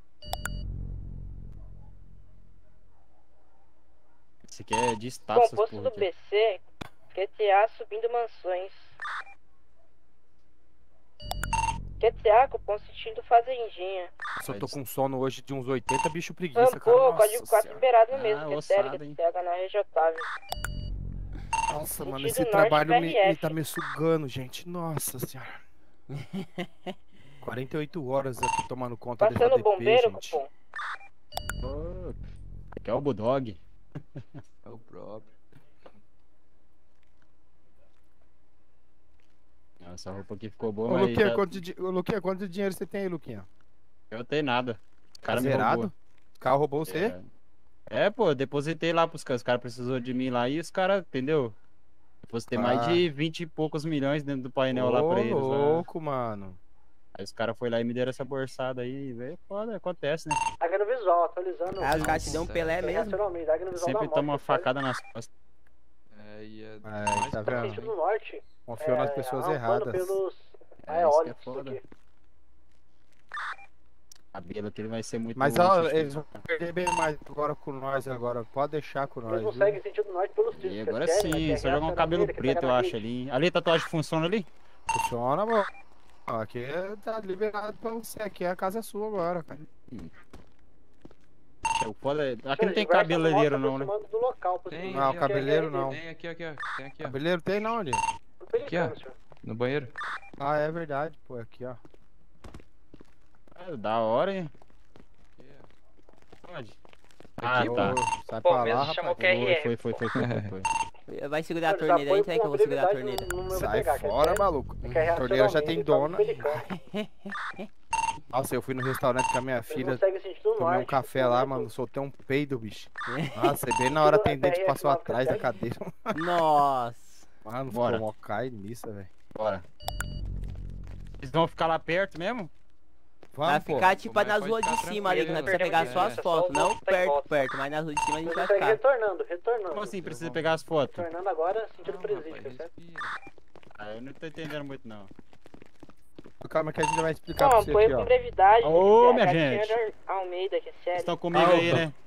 Esse aqui é de status, essas Composto porra do aqui. B C, Q T A subindo mansões. Q T A, cupom sentindo fazendinha. Nossa, eu tô com sono hoje de uns oitenta bicho preguiça, cara. Tampou, Nossa, código quatro senhora. liberado Ah, mesmo, Q T ossada, L, hein? Q T H na região Otávio. Nossa, mano, Sentido esse norte, trabalho me, B R F. me tá me sugando, gente. Nossa senhora. quarenta e oito horas aqui tomando conta desse Passando A D P, bombeiro, gente. cupom. Pô, aqui é o Bulldog. É o próprio. Essa roupa aqui ficou boa, Ô, mas Luquinha, já- quanto, de, ô, Luquinha, quanto dinheiro você tem aí, Luquinha? eu não tenho nada. O cara me Zerado? roubou. O carro roubou você? É, é, pô, eu depositei lá pros caras. Os caras precisaram de mim lá e os caras, entendeu? Depositei mais Ah. de vinte e poucos milhões dentro do painel lá pra eles. Ô, Lá. louco, mano. Aí os caras foram lá e me deram essa borçada aí, velho. Foda, acontece, né? Águia no visual, atualizando. Ah, os caras te dão um Pelé mesmo. Águia no visual Sempre da toma uma moto, que é sério. facada nas costas. É, e é Aí, mais tá pra- vendo? Sentido norte. Confiou nas é, pessoas rampando erradas. pelos É, isso que é aeólicos foda. aqui. A cabelo aqui vai ser muito Mas ó, útil, eles vão perder bem mais agora com nós agora. Pode deixar com nós. Mesmo viu? segue sentido norte pelos E trilhos. agora que é sério, sim, né, só que é jogar um a cabelo Almeida, que preto, pega eu na acho rede. ali. Ali a tatuagem funciona ali? Funciona, amor. Ó, aqui tá liberado pra você. Aqui é a casa sua agora, cara. É o foda é- Aqui não Senhor, tem diversas cabeleireiro motos não, né? aproximando do local, Tem, possivelmente, Não, aqui, ó, cabeleiro que é não. Tem aqui, aqui, ó. Tem aqui, ó. Cabeleiro tem não, onde? do Pelicano, senhor. No banheiro. Ah, é verdade, pô. Aqui, ó. Ah, da hora, hein? Onde? Ah, Aqui, tá. Ô, sai Pô, pra lá, mesmo chamou rapaz. Q R F. Foi, foi, foi, foi, foi, foi. Vai segurar a Senhor, já torneira aí, põe entra aí que eu vou segurar a torneira. no- no meu Sai B P H, que é fora, sério. maluco. É que é A torneira já tem racionalmente, dona. Pelicano. Nossa, eu fui no restaurante com a minha Eles filha. não seguem sentido Tomei um norte, café lá, sentido mano. norte. Soltei um peido, bicho. Nossa, e bem na hora a atendente passou atrás da cadeira. Nossa. Mano, Bora. ficou mó cai nisso, velho. Bora. Eles vão ficar lá perto mesmo? Vai Vamos, pô. ficar tipo Mas nas pode ruas de ficar cima ali, que nós tranquilo, precisa pegar só é. as fotos. Não Tá em perto, volta. perto, mas nas ruas de cima a gente Eles vai seguem ficar. retornando, retornando. Como assim precisa pegar as fotos? Retornando agora, sentido Não, presídio, rapaz, certo? respira. Ah, eu não tô entendendo muito não. Calma que a gente vai explicar Não, pra você apoio aqui, com ó. brevidade. Ô, Q T H, minha gente. senhor Almeida, que é Vocês sério. estão comigo Ah, aí, opa. né?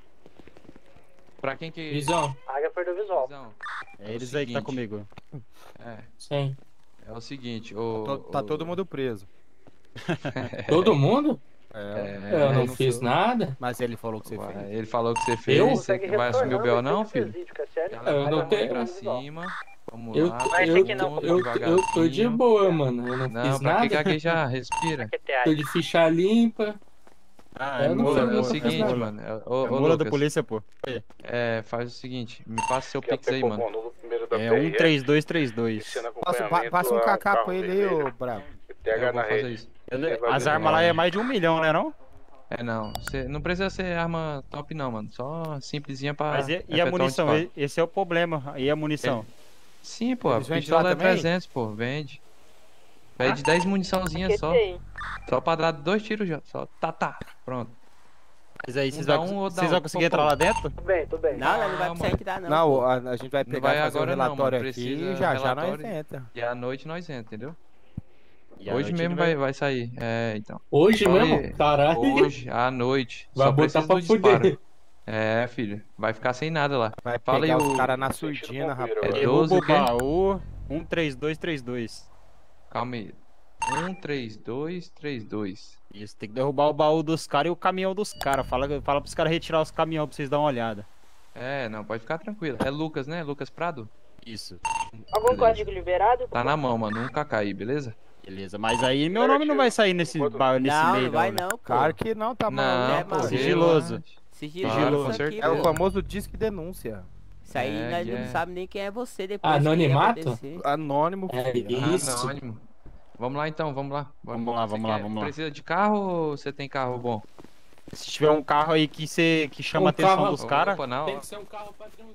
Pra quem que. Visão. Águia perdeu o visual. Visão. É eles aí que tá seguinte. comigo. É, Sim. é o seguinte, o. Tô- Tá o- todo mundo preso. Todo mundo? É, Eu não não fiz sou. nada. Mas ele falou que você Ué, fez. Ele falou que você fez, Eu? você que vai assumir o B O não, filho? Presídio, que é sério. Ela Eu vai não dar tenho- pra cima. Vamos Eu, lá. Vai eu, ser que não, eu, eu, eu tô de devagarzinho. boa, mano. Eu não, Não, fiz pra que nada. gaguejar? Respira. Q T A. Tô de ficha limpa. Ah, Eu é não mula, sei, É eu o não seguinte, nada. mano. é- Ô, É ô, mula da Lucas, polícia, pô. é, faz o seguinte, me passa seu pix aí, mano. É um três dois três dois. Passa, pa- passa um K K pra ele aí, ô brabo. Eu vou fazer isso. As armas lá é mais de um milhão, né não? É, não. Cê, não precisa ser arma top, não, mano. Só simplesinha pra. Mas e, e a efetuar um munição? disparo. E- Esse é o problema. E a munição? Sim, pô. A Eles vendem pistola lá é também? trezentos, pô. Vende. Vende dez muniçãozinhas só. Só pra dar dois tiros já. Só tá, tá. Pronto. Mas aí, Um vocês dá vão, um, outro dá vocês vão um. conseguir Pô, entrar pô. lá dentro? Tudo bem, tudo bem. Não, não vai Calma. precisar entrar não. Não, pô. a, a gente vai Não pegar vai e fazer agora um não, relatório mano. aqui Precisa e já já nós relatório. entra. E à noite nós entra, entendeu? E à Hoje noite mesmo ele vai, vai sair. É, então. Hoje Só mesmo? ele- Caralho. Hoje, à noite. Vai Só botar precisa pra do disparo. fuder. É, filho. Vai ficar sem nada lá. Vai Fala aí pegar o- os caras na surdina, rapaz. É Derruba doze o o quê? baú um três dois três dois. Calma aí. um, três, dois, três, dois. Isso, tem que derrubar o baú dos caras e o caminhão dos caras. Fala, fala pros caras retirar os caminhões pra vocês darem uma olhada. É, não, pode ficar tranquilo. É Lucas, né? Lucas Prado? Isso. Algum Beleza. código liberado? Tá na mão, mano. Nunca cair, beleza? Beleza, mas aí meu nome não vai sair nesse, ba- nesse Não, meio, não vai né? não, pô. Claro que não, tá Não, maluco. é, pô. mano. Sigiloso. Sigiloso, Claro, com isso aqui, certeza. É o pô. famoso disque denúncia. Isso aí É, nós yeah. não sabe nem quem é você depois. que Anonimato? acontecer. Anônimo. É filho. isso. Anônimo. Vamos lá então, vamos lá. Bora. Vamos lá, Você vamos lá, quer- vamos lá. Precisa de carro ou você tem carro bom? Se tiver um carro aí que, cê, que chama Um a atenção carro- dos caras, Opa, não. Tem que ser um carro padrão.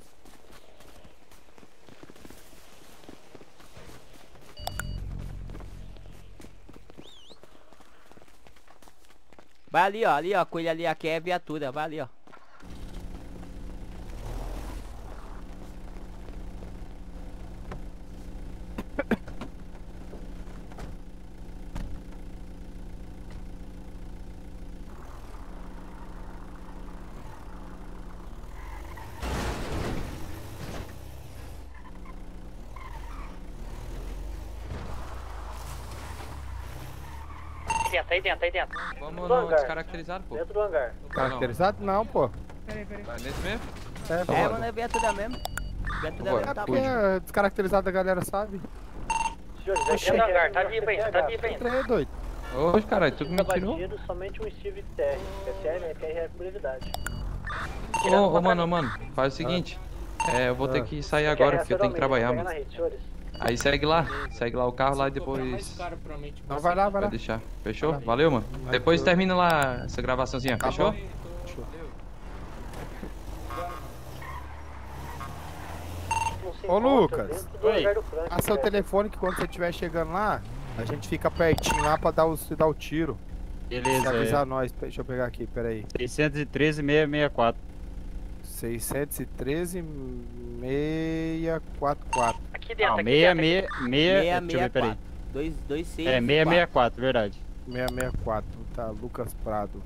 Vai ali, ó, ali, ó, com ele ali, aqui é viatura, vai ali, ó. Aí dentro, aí dentro, aí dentro. Vamos Do no hangar. descaracterizado, pô. Dentro do hangar. Caracterizado? Não, pô. Vai nesse mesmo? É, É, bora. mano, é viatura mesmo. Viatura Bora. mesmo, É tá porque bom. é descaracterizado a galera sabe. Senhores, Dentro do hangar, tá vivo ainda, tá vivo ainda. É doido. Ô, caralho, tu que me tirou? Batido, somente um Steve T R. P C R, né? T R é brevidade. Ô, ô, mano, ô, mano, faz o seguinte. É, eu vou ter que sair agora, filho. Eu tenho que trabalhar, mano. Aí segue lá, segue lá o carro lá e Cobrar mais depois. caro, provavelmente. Não, vai lá, vai Vai lá. deixar. Fechou? Valeu, mano. Depois termina lá essa gravaçãozinha, fechou? Ô, Lucas. Oi. Passa seu telefone que quando você estiver chegando lá, a gente fica pertinho lá pra dar o, dar o tiro. Você beleza, avisar é nós. Deixa eu pegar aqui, peraí. seiscentos e treze, seiscentos e sessenta e quatro. seiscentos e treze, seiscentos e quarenta e quatro. Aqui dentro, Não, aqui seiscentos dentro. e aqui. sessenta e seis, deixa eu ver, peraí. dois, dois, seis, É, seiscentos e sessenta e quatro, verdade. seiscentos e sessenta e quatro, tá, Lucas Prado.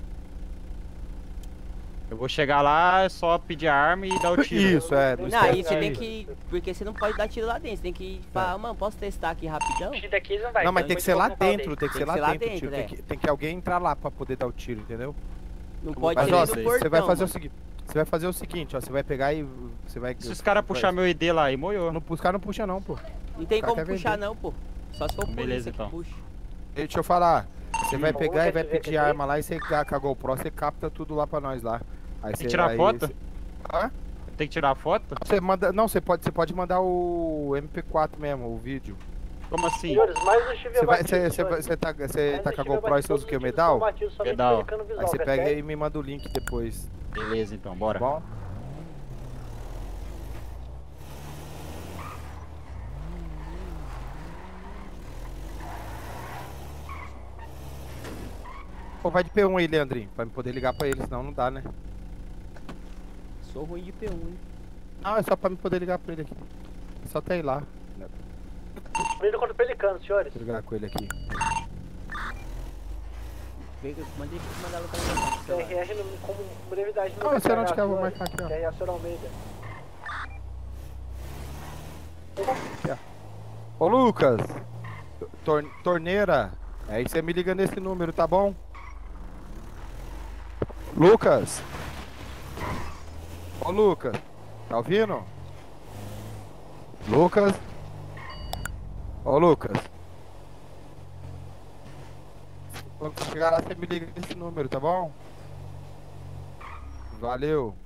Eu vou chegar lá, é só pedir a arma e dar o tiro. Isso, é. Não, esquece aí você tem aí. que. Porque você não pode dar tiro lá dentro. Você tem que falar, mano, posso testar aqui rapidão? X daqui não vai. Não, mas então tem que muito ser lá pouco no pau dentro, dele. tem que ser lá dentro, tio. Tem que, tem que alguém entrar lá pra poder dar o tiro, entendeu? Não pode Mas ser ó, nem do você portão, vai fazer o mano. seguinte, você vai fazer o seguinte, ó, você vai pegar e você vai. Se os caras puxar meu I D lá e moiou. Não, os caras não puxam não, pô. Não tem O cara como quer puxar vender. não, pô. Só se for polícia Beleza, que então. puxa. Deixa eu falar. Você vai Bom, pegar e quer vai dizer pedir que a tem- arma lá e você cagou o Pro, você capta tudo lá pra nós lá. Aí Tem você que tirar aí foto? você- Hã? Tem que tirar a foto? Você manda, não, você pode, você pode mandar o M P quatro mesmo, o vídeo. Como assim? Senhores, mais um Steve Você vai, abatido, você, você, senhores. você tá, você Mais tá um com a Steve GoPro e abatido, você usa o todos que? os O tiros são medal? batidos, somente Pedal. pelicano visual, Aí você pega percebe? e me manda o link depois, Beleza, então, tá bora. bom? Pô, vai de P um aí, Leandrinho, pra me poder ligar pra ele, senão não dá, né? Sou ruim de P um, hein? Não, é só pra me poder ligar pra ele aqui. É só até ir lá. Briga contra o pelicano, senhores. Vou ligar com ele aqui. Vem, mandei mandar localização. T R R no- como brevidade no Não, eu sei onde T R que eu vou senhores. marcar aqui, ó. T R A Senhor Almeida. Ô Lucas, tor- torneira, aí você me liga nesse número, tá bom? Lucas. Ô Lucas, tá ouvindo? Lucas. Ô Lucas. Quando chegar lá, você me liga nesse número, tá bom? Valeu.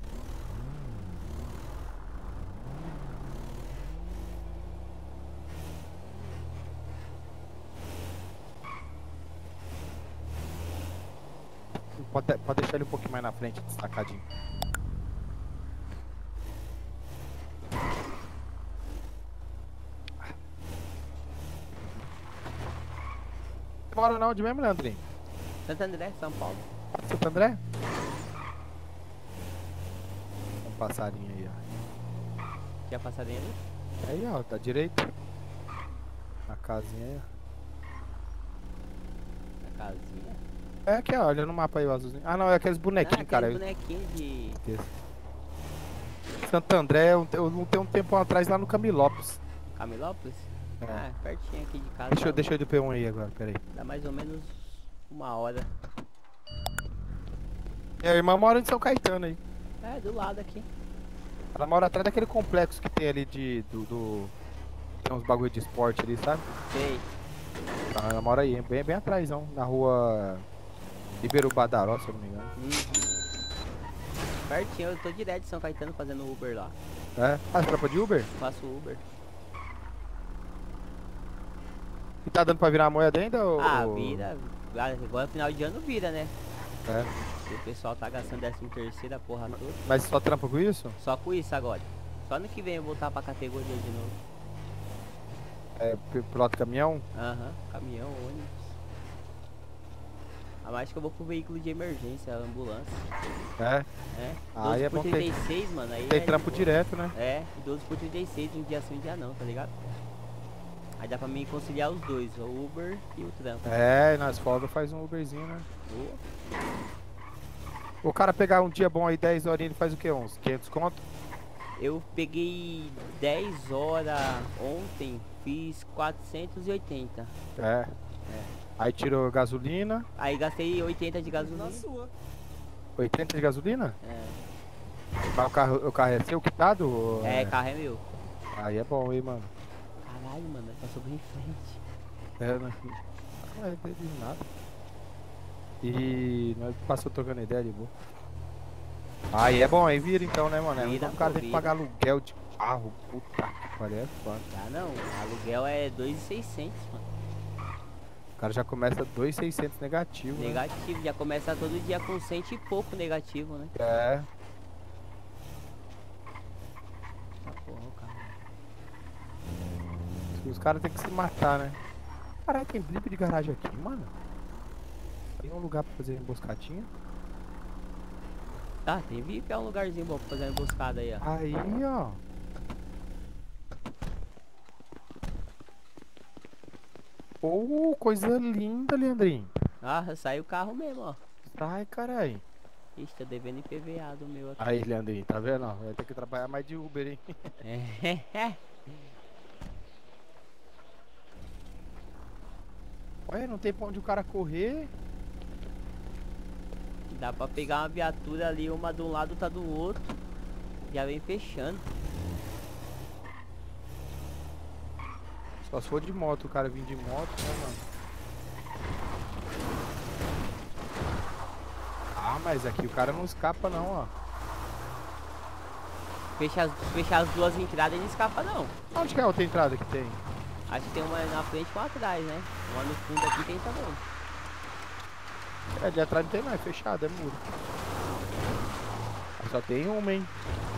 Pode, pode deixar ele um pouquinho mais na frente, destacadinho. Você mora na onde mesmo, Leandrinho? Santo André, São Paulo. Santo André? Um passarinho aí, ó. Quer passar dele? Aí, ó, tá direito. Na casinha aí, Na casinha. ó. É aqui, ó, olha no mapa aí o azulzinho. Ah, não, é aqueles bonequinhos, ah, cara. aquele bonequinho de... Santo André, eu eu não tenho um tempo atrás lá no Camilópolis. Camilópolis? É. Ah, pertinho aqui de casa. Deixa eu, dá- deixa eu ir do P um aí agora, peraí. Dá mais ou menos uma hora. Minha irmã mora em São Caetano aí. É, do lado aqui. Ela mora atrás daquele complexo que tem ali de. do. do... Tem uns bagulho de esporte ali, sabe? Sei. Então, ela mora aí, bem, bem atrás, não. Na rua. Ribeiro Badaró, se eu não me engano. Uhum. Pertinho, eu tô direto de São Caetano fazendo Uber lá. É? Ah, você tropa de Uber? Faço Uber. E tá dando pra virar a moeda ainda? Ou... Ah, vira. Agora final de ano vira, né? É. E o pessoal tá gastando décimo terceiro, a porra toda. Mas só trampa com isso? Só com isso agora. Só ano que vem eu voltar pra categoria de novo. É, piloto caminhão? Aham, uhum, caminhão, ônibus. A mais que eu vou pro veículo de emergência, ambulância. É? É. Ah, aí é bom por trinta e seis, ter... mano. Aí tem é trampo direto, né? É, doze por trinta e seis, um dia sim, um dia não, tá ligado? Aí dá pra mim conciliar os dois, o Uber e o trampo. É, nas folgas faz um Uberzinho, né? Boa. O cara pegar um dia bom aí, dez horinhas, ele faz o quê? Uns quinhentos conto? Eu peguei dez horas ontem, fiz quatrocentos e oitenta. É. É. Aí tirou gasolina. Aí gastei oitenta de gasolina. Na sua. oitenta de gasolina? É. Mas o carro, o carro é seu quitado? Ou É, carro é meu. Aí é bom, hein, mano. Caralho, mano, passou bem em frente. É, né? Não é de nada. E nós passou trocando ideia de boa. Aí é bom, aí vira então, né, mano? Vira, Então o cara pô, tem que vira. pagar aluguel de carro. Puta que pariu, é foda. Ah, não, aluguel é dois mil e seiscentos, mano. O cara já começa dois mil e seiscentos negativo, né? Negativo, já começa todo dia com cento e pouco negativo, né? É. Ah, porra, o carro. Os caras tem que se matar, né? Caralho, tem blip de garagem aqui, mano. Tem um lugar pra fazer emboscadinha? Tá, tem V I P, é um lugarzinho bom pra fazer uma emboscada aí, ó. Aí, ó. Oh, coisa linda, Leandrinho. Ah, saiu o carro mesmo, ó. Sai, carai. Ixi, tá devendo I P V A do meu aqui. Aí, Leandrinho, tá vendo? ó? Vai ter que trabalhar mais de Uber, hein? É. Olha, não tem pra onde o cara correr. Dá pra pegar uma viatura ali, uma de um lado, outra do outro. Já vem fechando. Só se for de moto, o cara vir de moto, né, mano? Ah, mas aqui o cara não escapa não, ó. Fecha as, fecha as duas entradas e não escapa não. Onde que é a outra entrada que tem? Acho que tem uma na frente e uma atrás, né? Uma no fundo aqui tem também. É, de atrás não tem mais, fechado, é muro. Só tem uma, hein?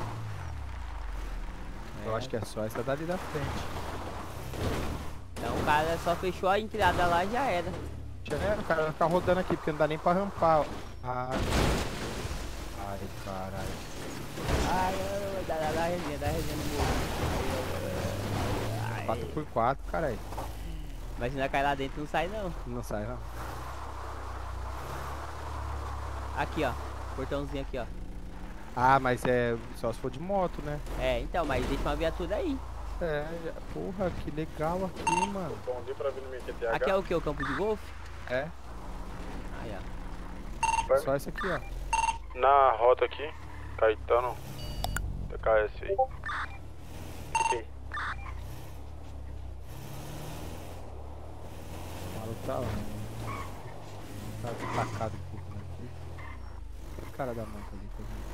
É. Eu acho que é só essa dali da frente. Então o cara só fechou a entrada lá e já era. Já era, o cara vai ficar rodando aqui, porque não dá nem pra rampar, ó. Ah. Ai, caralho. Ai, ai, ai, dá, dá, dá resenha, dá resenha no morro. quatro por quatro, caralho. Mas se não cair lá dentro, não sai não. Não sai, não. Aqui, ó. Portãozinho aqui, ó. Ah, mas é só se for de moto, né? É, então, mas deixa uma viatura aí. É, porra, que legal aqui, mano. Aqui é o que? O campo de golfe? É. Aí, ó. Só esse aqui, ó. Na rota aqui, Caetano, T K S aí. Ok. O maluco tá lá. Tá destacado aqui. O cara da moto ali.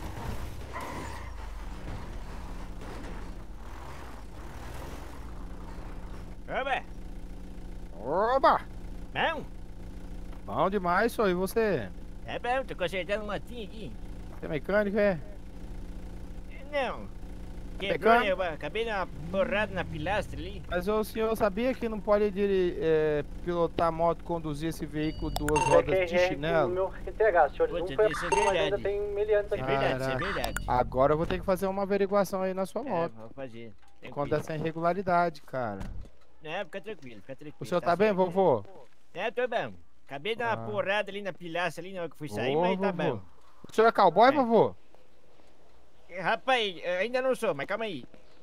Oba! Oba! Bom? Bom demais, só. E você? É bom, tô consertando uma motinha aqui. Você é mecânico, é? Não. Quebrou, Mecânico? eu acabei de dar uma porrada na pilastra ali. Mas o senhor sabia que não pode diri- é, pilotar moto, conduzir esse veículo duas Isso rodas aqui de é chinelo? o meu R T H, senhor. Não Puta, foi isso é aprovado, mas ainda verdade. tem meliantes aqui. É verdade, isso é Caraca. verdade. Agora eu vou ter que fazer uma averiguação aí na sua É, moto. vou fazer. Quando Tranquilo. essa irregularidade, cara. É, fica tranquilo, fica tranquilo. O senhor tá bem, certo. vovô? É, tô bom. Acabei de dar Ah. uma porrada ali na pilastra ali na hora que fui sair, Ô, mas tá vovô. bom. O senhor é cowboy, vovô? Eh, Rapaz, eh, ainda não sou, mas calma aí.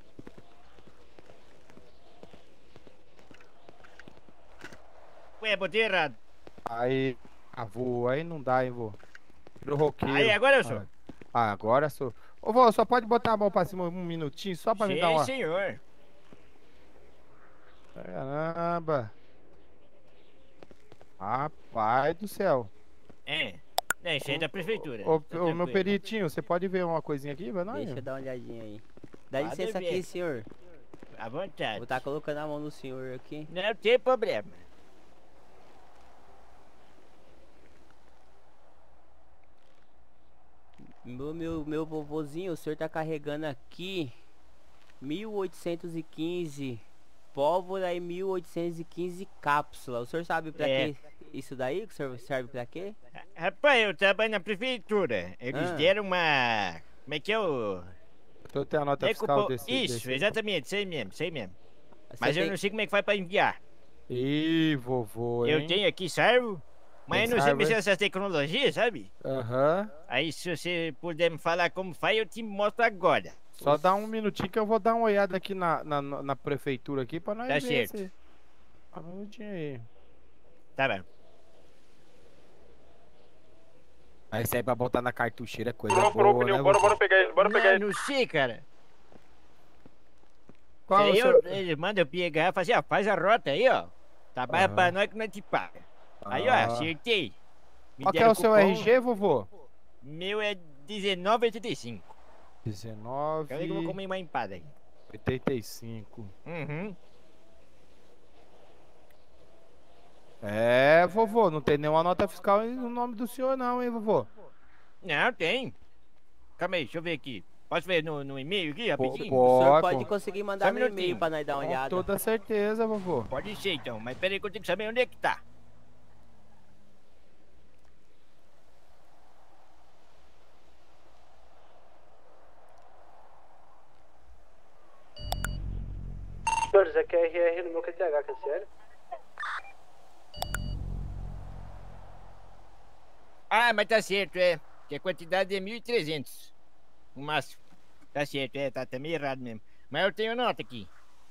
Ué, botei errado. Aí, ah, vô, aí não dá, hein, vô. Virou roqueiro. Aí, agora eu sou. Ah, agora sou. Ô, vô, só pode botar a mão pra cima um minutinho, só pra me dar Sim, uma... senhor. Caramba. Rapaz do céu. É. É, isso aí é da prefeitura. Ô, Tá ô, meu tranquilo. peritinho, você pode ver uma coisinha aqui, vai nós? Deixa eu dar uma olhadinha aí. Dá Pode licença ver. aqui, senhor. À vontade. Vou estar colocando a mão no senhor aqui. Não tem problema. Meu, meu, meu vovozinho, o senhor tá carregando aqui mil oitocentos e quinze pólvora e mil oitocentos e quinze cápsula. O senhor sabe pra É. que isso daí? Que o senhor serve pra quê? Rapaz, eu trabalho na prefeitura. Eles Ah. deram uma... Como é que é o... Eu tenho a nota Recupo- fiscal desse... Isso, desse- exatamente, sei mesmo, sei mesmo. Você Mas eu tem- não sei como é que faz pra enviar. Ih, vovô, hein? Eu tenho aqui salvo, mas Tem eu não sei salvo, mexer hein? nessas tecnologias, sabe? Aham. Aí se você puder me falar como faz, eu te mostro agora. Só dá um minutinho que eu vou dar uma olhada aqui na, na, na prefeitura aqui pra nós Tá ver certo. se... Só um minutinho aí. Tá bom. Aí isso aí pra botar na cartucheira é coisa Bora, boa, bora, pneu, né, bora, vovô? bora pegar ele, bora pegar Não, ele. não sei, cara. Qual Aí o eu, seu- eles mandam eu pegar, fazer, ó, faz a rota aí, ó. Trabalha Aham. pra nós que nós te paga. Aí, ó, Ah. acertei. Me Qual que é deram o seu cupom. R G, vovô? Meu é dezenove oitenta e cinco. dezenove... Calma aí que eu vou comer uma empada aí. oitenta e cinco. Uhum. É, vovô, não tem nenhuma nota fiscal no nome do senhor não, hein, vovô? Não, tem. Calma aí, deixa eu ver aqui. Posso ver no, no e-mail aqui, rapidinho? O senhor Pode, pode pô. conseguir Só mandar um no e-mail minutinho. pra nós dar uma Com olhada. toda certeza, vovô. Pode ser então, mas peraí que eu tenho que saber onde é que tá. Senhores, aqui é R R no meu Q T H, K C L. Ah, mas tá certo, é. Que a quantidade é mil e trezentos. O máximo. Tá certo, é, tá, tá meio errado mesmo. Mas eu tenho nota aqui.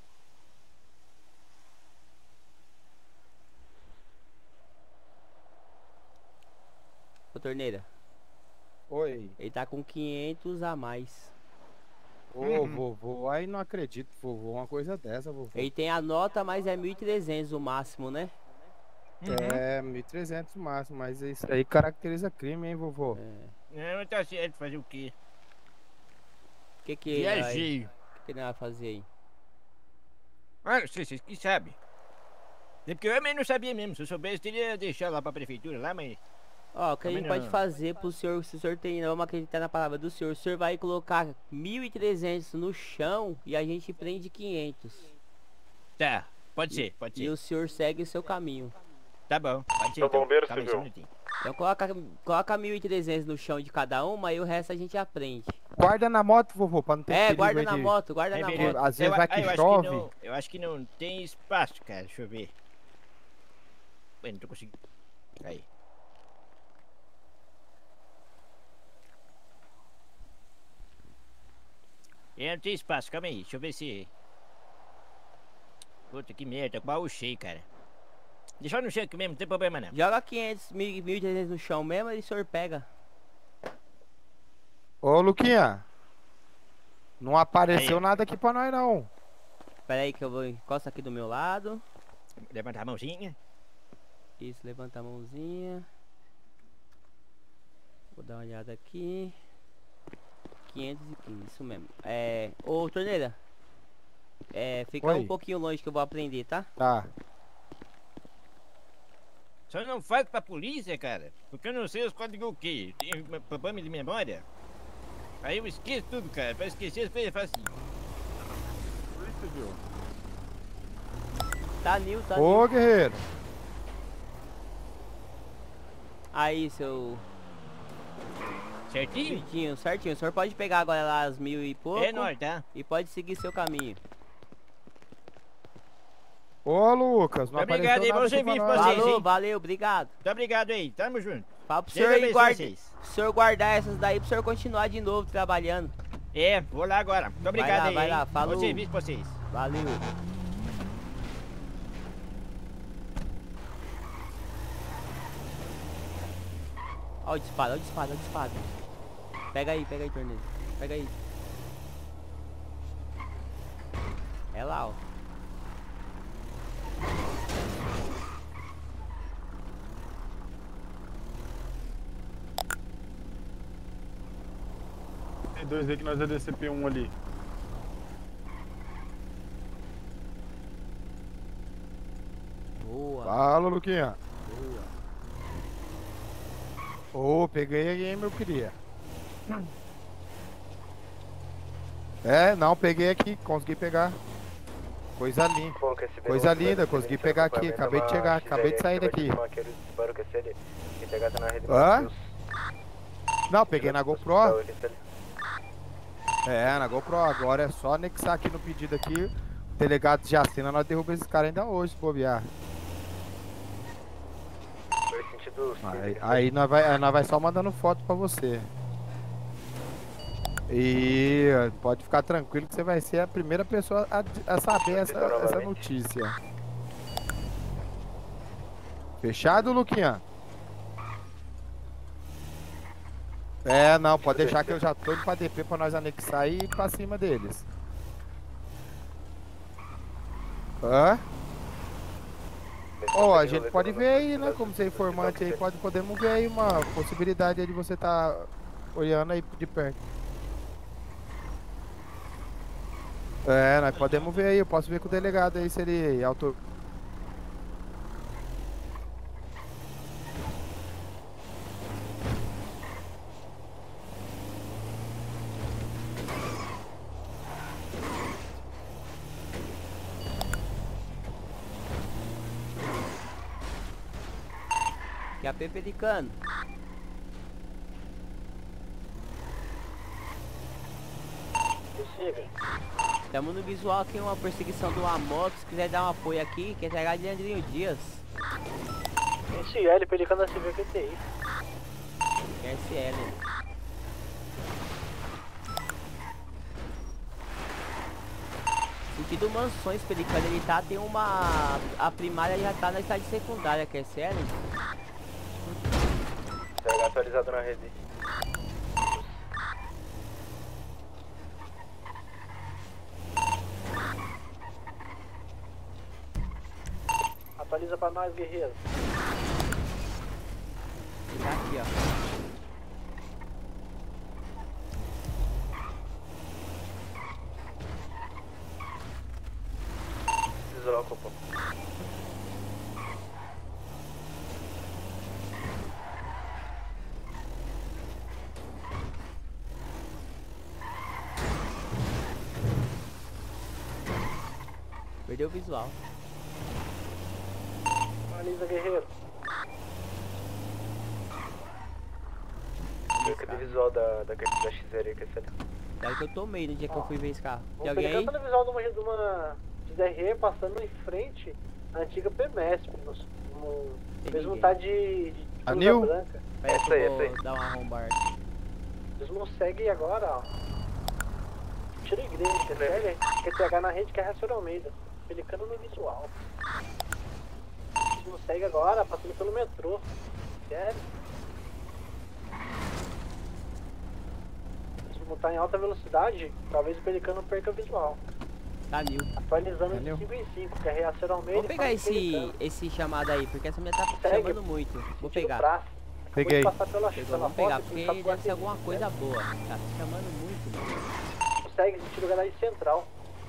Ô, torneira, Oi. ele tá com quinhentos a mais. Ô, vovô, aí não acredito, vovô, uma coisa dessa, vovô. Ele tem a nota, mas é mil e trezentos o máximo, né? É, mil e trezentos no máximo, mas isso aí caracteriza crime, hein, vovô? Não, mas tá certo, fazer o quê? O que que ele vai... Viajei. O que que ele vai fazer aí? Ah, não sei, vocês que sabem. É porque eu também não sabia mesmo. Se eu soubesse, teria deixado lá pra prefeitura lá, mas. Ó, o que a gente Também pode não. fazer pro senhor, se o senhor tem, vamos acreditar na palavra do senhor, o senhor vai colocar mil e trezentos no chão e a gente prende quinhentos. Tá, pode ser, pode ser. E o senhor segue o seu caminho. Tá bom, pode ser. Seu então. bombeiro Calma aí, só um civil. minutinho. Então coloca, coloca mil e trezentos no chão de cada uma e o resto a gente aprende. Guarda na moto, vovô, pra não ter É, perigo guarda aí na de- moto, guarda É na verdade. moto. Às vezes Eu- vai ah, que eu acho chove. não- eu acho que não tem espaço, cara. Deixa eu ver. Ué, não tô conseguindo. Aí. É, não tem espaço, calma aí. Deixa eu ver se. Puta que merda, com o baú cheio, cara. Deixa eu no chão aqui mesmo, não tem problema não. Joga quinhentos, mil, mil e trezentos no chão mesmo e o senhor pega. Ô, Luquinha, não apareceu Aí. nada aqui pra nós, não. Pera aí que eu vou, encosta aqui do meu lado. Levanta a mãozinha. Isso, levanta a mãozinha. Vou dar uma olhada aqui. quinhentos e quinze, isso mesmo. É, ô torneira. É, fica Oi. um pouquinho longe que eu vou aprender, tá? Tá. Só não faz pra polícia, cara. Porque eu não sei os códigos o quê. Tem problema de memória. Aí eu esqueço tudo, cara. Pra esquecer as coisas é fácil. Tá Nil, tá Ô, Nil. guerreiro. Aí, seu... Certinho? Certinho, certinho. O senhor pode pegar agora lá as mil e pouco. É nóis, tá? E pode seguir seu caminho. Ô, Lucas, não Obrigado apareceu aí, nada bom aqui pra serviço nós. pra vocês, Valeu, hein? valeu, obrigado. Muito obrigado aí. Tamo junto. Fala pro Deus senhor aí abençoe guarda, vocês. o senhor guardar essas daí pro senhor continuar de novo trabalhando. É, vou lá agora. Muito obrigado lá, aí. vai hein? lá, falou. Bom serviço pra vocês. Valeu. Ó o disparo, ó o disparo, ó o disparo. Pega aí, pega aí, torneio. Pega aí. É lá, ó. Tem dois aí que nós é D C P um ali. Boa. Fala, Luquinha. Boa. Ô, peguei aí, hein, meu queria. É, não, peguei aqui, consegui pegar. Coisa linda. Coisa linda, consegui pegar aqui. Acabei de chegar, acabei de sair daqui. Hã? Não, peguei na GoPro. É, na GoPro. Agora é só anexar aqui no pedido aqui. O delegado já assina, nós derrubamos esses caras ainda hoje, se bobear. Aí, aí nós, vai, nós vai só mandando foto pra você. E pode ficar tranquilo que você vai ser a primeira pessoa a, a saber essa, essa notícia. Fechado, Luquinha? É, não, pode deixar que eu já tô indo pra D P pra nós anexar e ir pra cima deles. Hã? Ó, oh, a gente pode ver aí, né? Como você é informante aí, pode, podemos ver aí uma possibilidade aí de você tá olhando aí de perto. É, nós podemos ver aí, eu posso ver com o delegado aí se ele autor... Que a P Pelicano. Estamos no visual aqui, uma perseguição do Amoto. Se quiser dar um apoio aqui, quer entregar de Leandrinho Dias. S L, Pelicano da Civil Q T I. S L. Sentido Mansões, Pelicano, ele tá, tem uma... A primária já tá na estádio secundária, que é S L. C H atualizado na rede. Atualiza pra nós, guerreiro. Tá aqui, ó. Desloca, pô. Perdeu o visual. Analisa, guerreiro. Cadê o visual da, da, da X zero aí, que é sério? Daí que eu tomei no dia que eu fui ver esse carro. O Tem alguém aí? Pelicano tá no visual de uma, de uma X R E passando em frente à antiga P M S, no, no mesmo tá de, de Anil? branca. Pera Essa que aí, eu vou essa aí. dar uma arrombar aqui. Eles não seguem agora, ó. Tira a igreja, que segue, Q T H na rede, que é Racior Almeida. Pelicano no visual. Eles não seguem agora, passando pelo metrô. Sério? Eles vão estar em alta velocidade, talvez o Pelicano perca o visual. Canil. Atualizando Canil. de cinco em cinco, que é Reação Almeida. Vou pegar esse, esse chamado aí, porque essa minha tá Segue. chamando muito. Vou pegar. Praça. Peguei. Passar pela, Pegou, pela vamos pegar, porta, porque tá por deve ser aqui. alguma coisa boa. Tá se chamando muito, mano. Segue, sentido garagem central.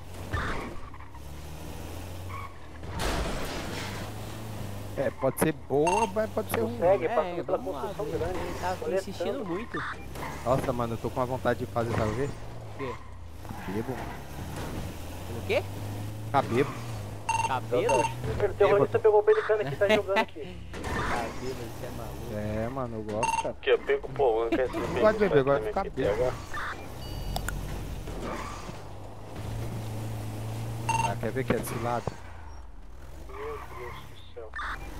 É, pode ser boa, mas pode ser ruim. Segue, É, passando pela vamos lá, construção ver. grande. Ele tá coletando. insistindo muito. Nossa, mano, eu tô com uma vontade de fazer, sabe o quê? O quê? Bebo. O quê? Cabelo. Cabelo? O terrorista pegou o Pelicano aqui, tá jogando aqui. Cabelo, você é maluco. É, mano, eu gosto, cara. Aqui, eu pego, pô, não quer ser. Não gosto de beber, eu gosto de cabelo. Ah, quer ver que é desse lado? Meu Deus do céu.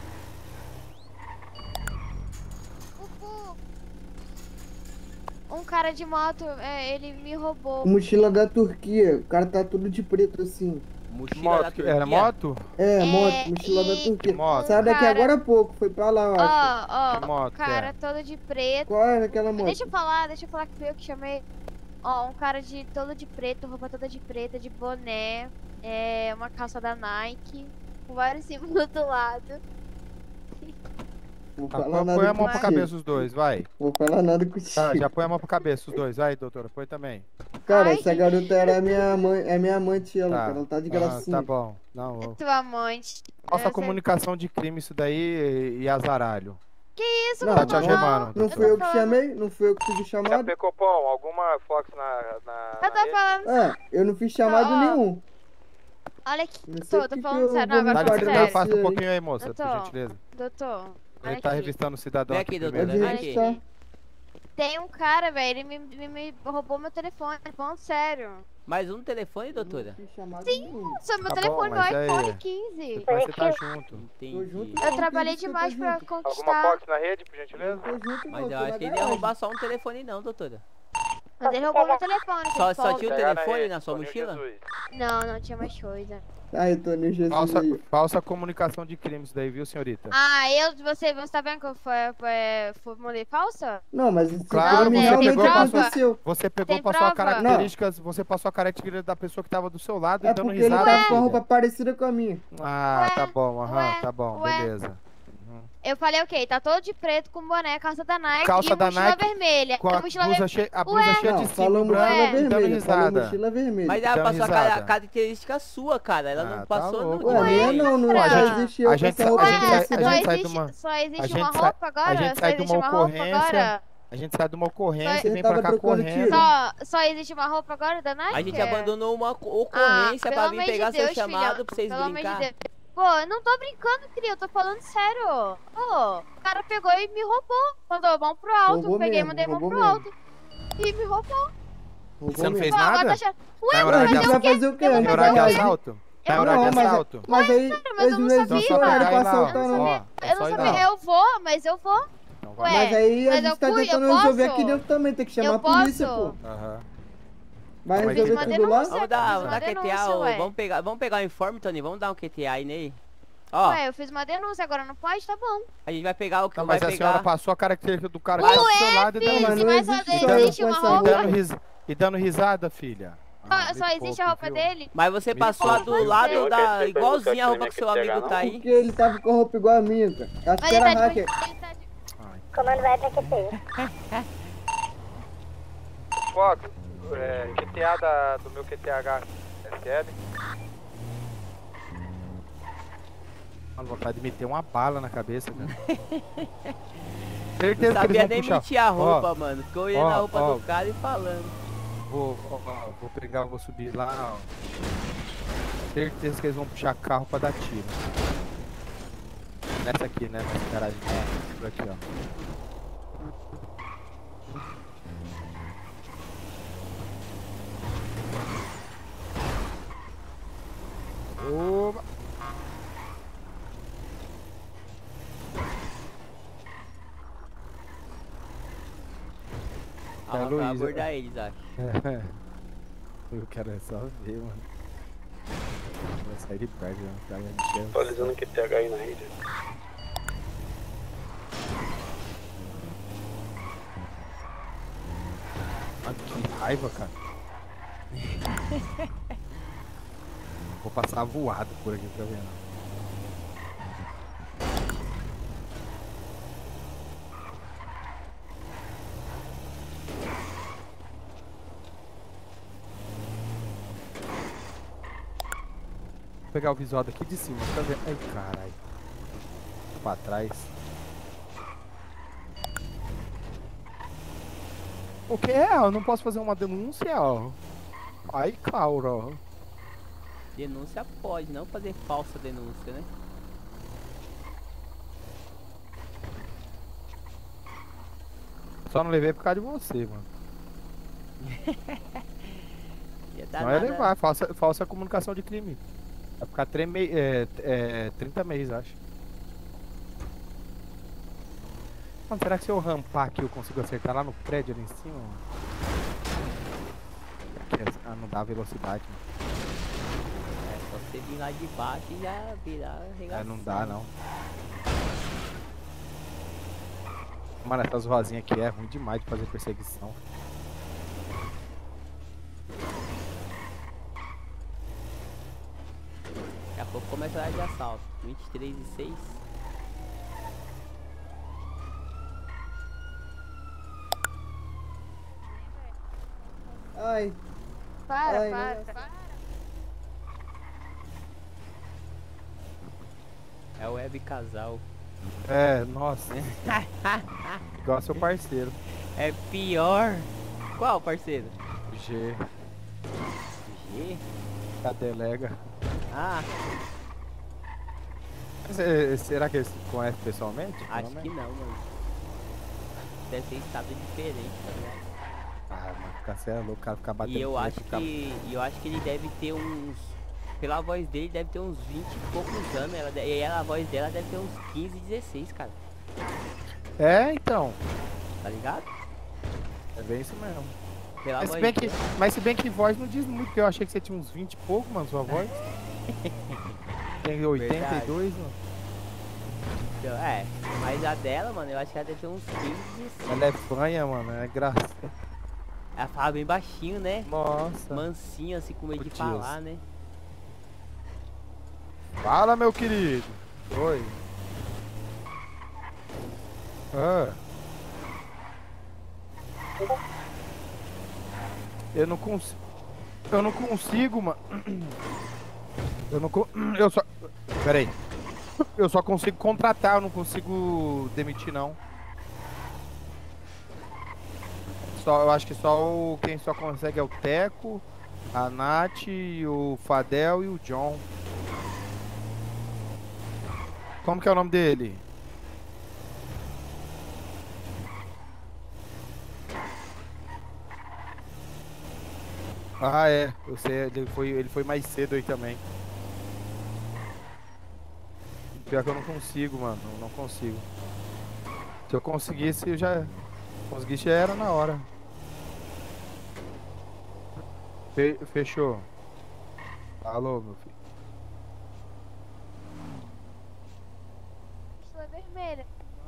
Um cara de moto, é, ele me roubou. Mochila da Turquia, o cara tá tudo de preto assim. Mochila Moto, da que- Turquia? era moto? É, É, moto, mochila da e- Turquia. Moto. Saiu daqui Cara- agora há pouco, foi pra lá, eu acho. Ó, ó, Que moto o cara é? todo de preto. Qual é aquela moto? Deixa eu falar, deixa eu falar que foi eu que chamei. Ó, um cara de todo de preto, roupa toda de preta, de boné, é, uma calça da Nike, com vários símbolos do lado. Vou Tá, falar põe nada põe a mão pra contigo. cabeça os dois, vai. Vou falar nada contigo. Tá, já põe a mão pra cabeça os dois, vai, doutora, põe também. Cara, essa garota era minha mãe, é minha amante, ela, Tá. cara. Ela tá de Aham, gracinha. tá bom. Não, É ó. tua amante. Falsa Eu sei- comunicação de crime isso daí e, e azaralho. Que isso, Não, Tá te mano? algemando. Não fui eu que chamei, não fui eu que fiz o chamado. Pecopom, alguma Fox na, na, Eu tô falando. É, eu não fiz chamado Ó, ó. nenhum. Olha aqui, Não sei tô, por tô que falando que sério. eu Não, vou agora me tô enquadrar sério. nesse- Afasta um pouquinho aí, moça, por Doutor, gentileza. doutor, Ele olha tá aqui. revistando o cidadão Vem aqui aqui, primeiro. doutora, Olha vem aqui. aqui. Tem um cara, velho, ele me, me, me roubou meu telefone, falando sério. Mais um telefone, doutora? Sim, só meu Tá telefone, bom, meu mas aí- iPhone quinze. Mas você tá junto. Entendi. Eu trabalhei demais pra Alguma conquistar. Fox na rede, por gentileza? Mas eu acho que ele ia roubar só um telefone não, doutora. Mas ele roubou meu telefone. Só, que só folga. tinha o telefone na sua mochila? Não, não tinha mais coisa. Ai, Tony Jesus Falsa, aí. falsa comunicação de crimes daí, viu, senhorita? Ah, eu, você, você tá vendo que eu fui, foi, foi mandei falsa? Não, mas isso Claro, Não, você tem pegou, prova? passou, aconteceu. você pegou, Tem passou a prova? características, você passou a característica da pessoa que tava do seu lado É e dando porque ele risada. tava com a filha. roupa parecida com a minha. Ah, Ué, tá bom, aham, ué, tá bom, ué. beleza. Eu falei, ok, tá todo de preto com boné, calça da Nike Calça e da mochila Nike vermelha. Com a mochila blusa, ver- cheia, a blusa Ué. cheia Não, de falou símbolo mochila branco e dando vermelha, falou risada. mochila vermelha. Mas ela Dando passou a risada. cara- característica sua, cara. Ela Ah, não tá passou louco. no Ué, minha não, não, Pô, a só gente- existe eu a com gente essa sa- roupa a gente sai- parecida. a Só gente sai de existe, uma- só existe a gente uma sai- roupa agora? a gente Só sai de existe uma uma roupa ocorrência, agora? a gente sai de uma ocorrência Você e vem tava pra cá trocando correndo. tiro? Só, só existe uma roupa agora da Nike? A gente abandonou uma ocorrência Ah, pra pelo vir amor de pegar Deus, seu chamado filha. pra vocês Pelo amor de brincar. Deus. Pô, eu não tô brincando, cria, eu tô falando sério. Pô, o cara pegou e me roubou. Mandou mão pro alto, Roubou peguei e mesmo, mandei mão roubou pro mesmo. alto. E me roubou. Roubou Você não mesmo. fez Pô, agora nada? tá achando... Tá Ué, em mas horário de Ué, a gente fazer o vai quê? fazer o quê? Eu A vou gente Tem fazer vai horário de o reagir. quê? assalto? Tá em Eu horário Não, de mas, assalto? mas aí Mas eu eles não não sabia, existem Então só horário pegar pra e lá, ó. assaltar, Ó, não. é Eu não só ir sabia, lá. eu vou, mas eu vou. Então vai. Ué, Mas aí a mas gente eu tá fui, tentando eu resolver posso? aqui dentro também, tem que chamar Eu a polícia, posso? pô. Aham. Vai Mas resolver tem- tudo lá? denúncia. Vamos dar, Fiz vamos uma dar Q T A, denúncia, ô, ué. vamos pegar, vamos pegar o informe, Tony, vamos dar um Q T A aí nele. Ó, Ué, eu fiz uma denúncia, agora não pode? Tá bom. a gente vai pegar o que Não, vai mas a senhora pegar. passou a característica do cara que tá do seu lado e Ué, dando mas filho, não mas só existe só eu existe com uma essa E roupa. dando, ris... e dando risada, filha. Só, Ah, só me existe poupe, a roupa viu? dele? Mas você Me passou a poupe, do viu? lado Eu da. quero Igualzinha a roupa saber que seu se amigo não. tá aí. Porque ele tava com a roupa igual a minha, cara. Acho Mas que ele era tá de... hacker. Ele tá de... Comando vai pra Q T. Fox, é, Q T A da, do meu Q T H S L. Mano, vontade de meter uma bala na cabeça, cara. Não Certeza que eles sabia vão nem puxar. mentir a roupa, Ó, mano. Ficou olhando ó, a roupa ó. do cara e falando. Vou, ó, ó, vou pegar, vou subir lá, ó. Certeza que eles vão puxar carro pra dar tiro. Nessa aqui, né? Nessa garagem. É, por aqui, ó. Oba. Ah, É, vai Luísa. abordar eles, acho. Eu quero é só ver, mano. Vai sair de perto, né? O cara me chama. Atualizando o Q T H aí na rede. Mano, que raiva, cara. Vou passar voado por aqui pra ver. Não. Vou pegar o visual daqui de cima pra ver. Ai, caralho. Pra trás. O que é? Eu não posso fazer uma denúncia, ó. Ai, Caura. Denúncia pode, não fazer falsa denúncia, né? Só não levei por causa de você, mano. Ia dar Não ia nada. levar, falsa, falsa comunicação de crime. Vai ficar tre- mei- é, é, trinta meses, acho. Mano, será que se eu rampar aqui eu consigo acertar lá no prédio ali em cima? Mano? Aqui, ah, não dá velocidade. Mano. É só você vir lá de baixo e já virar É, regação. não dá não. Mano, essas rosinhas aqui é ruim demais de fazer perseguição. pouco começa a área de assalto. vinte e três e seis. Ai. Para, Ai, para, nossa. para. É o web casal. É, nossa. Igual seu parceiro. É pior. Qual, parceiro? G. G? A delega. Ah, Mas, é, será que eles se conhecem pessoalmente? acho que não, mano. Deve ser estado diferente, tá ligado? Ah, mano, ficar você é louco, o cara ficar batendo. E eu punheta, acho ficar- que. E eu acho que ele deve ter uns. Pela voz dele deve ter uns vinte e poucos anos. Ela, de- e ela, a voz dela deve ter uns quinze, dezesseis, cara. É, então. Tá ligado? É bem isso mesmo. Pela Mas se, voz bem que, dela. mas se bem que voz não diz muito, porque eu achei que você tinha uns vinte e pouco, mano, sua voz. Tem oitenta e dois, mano. Então, é, mas a dela, mano, eu acho que ela deve ter uns quinze, dezesseis. Ela é fanha, mano, é graça. Ela fala bem baixinho, né? Nossa. Mansinho, assim, com medo de Putz. falar, né? Fala, meu querido. Oi. Ah. Eu não consigo. Eu não consigo, mano. Eu não co... Eu só. Pera aí. Eu só consigo contratar, eu não consigo demitir, não. Só, eu acho que só o... quem só consegue é o Teco, a Nath, o Fadel e o John. Como que é o nome dele? Ah, é. Eu sei, ele foi, ele foi mais cedo aí também. Pior que eu não consigo, mano. Eu não consigo. Se eu conseguisse, eu já... Conseguisse, já era na hora. Fe- fechou. Alô, meu filho. Isso é vermelha.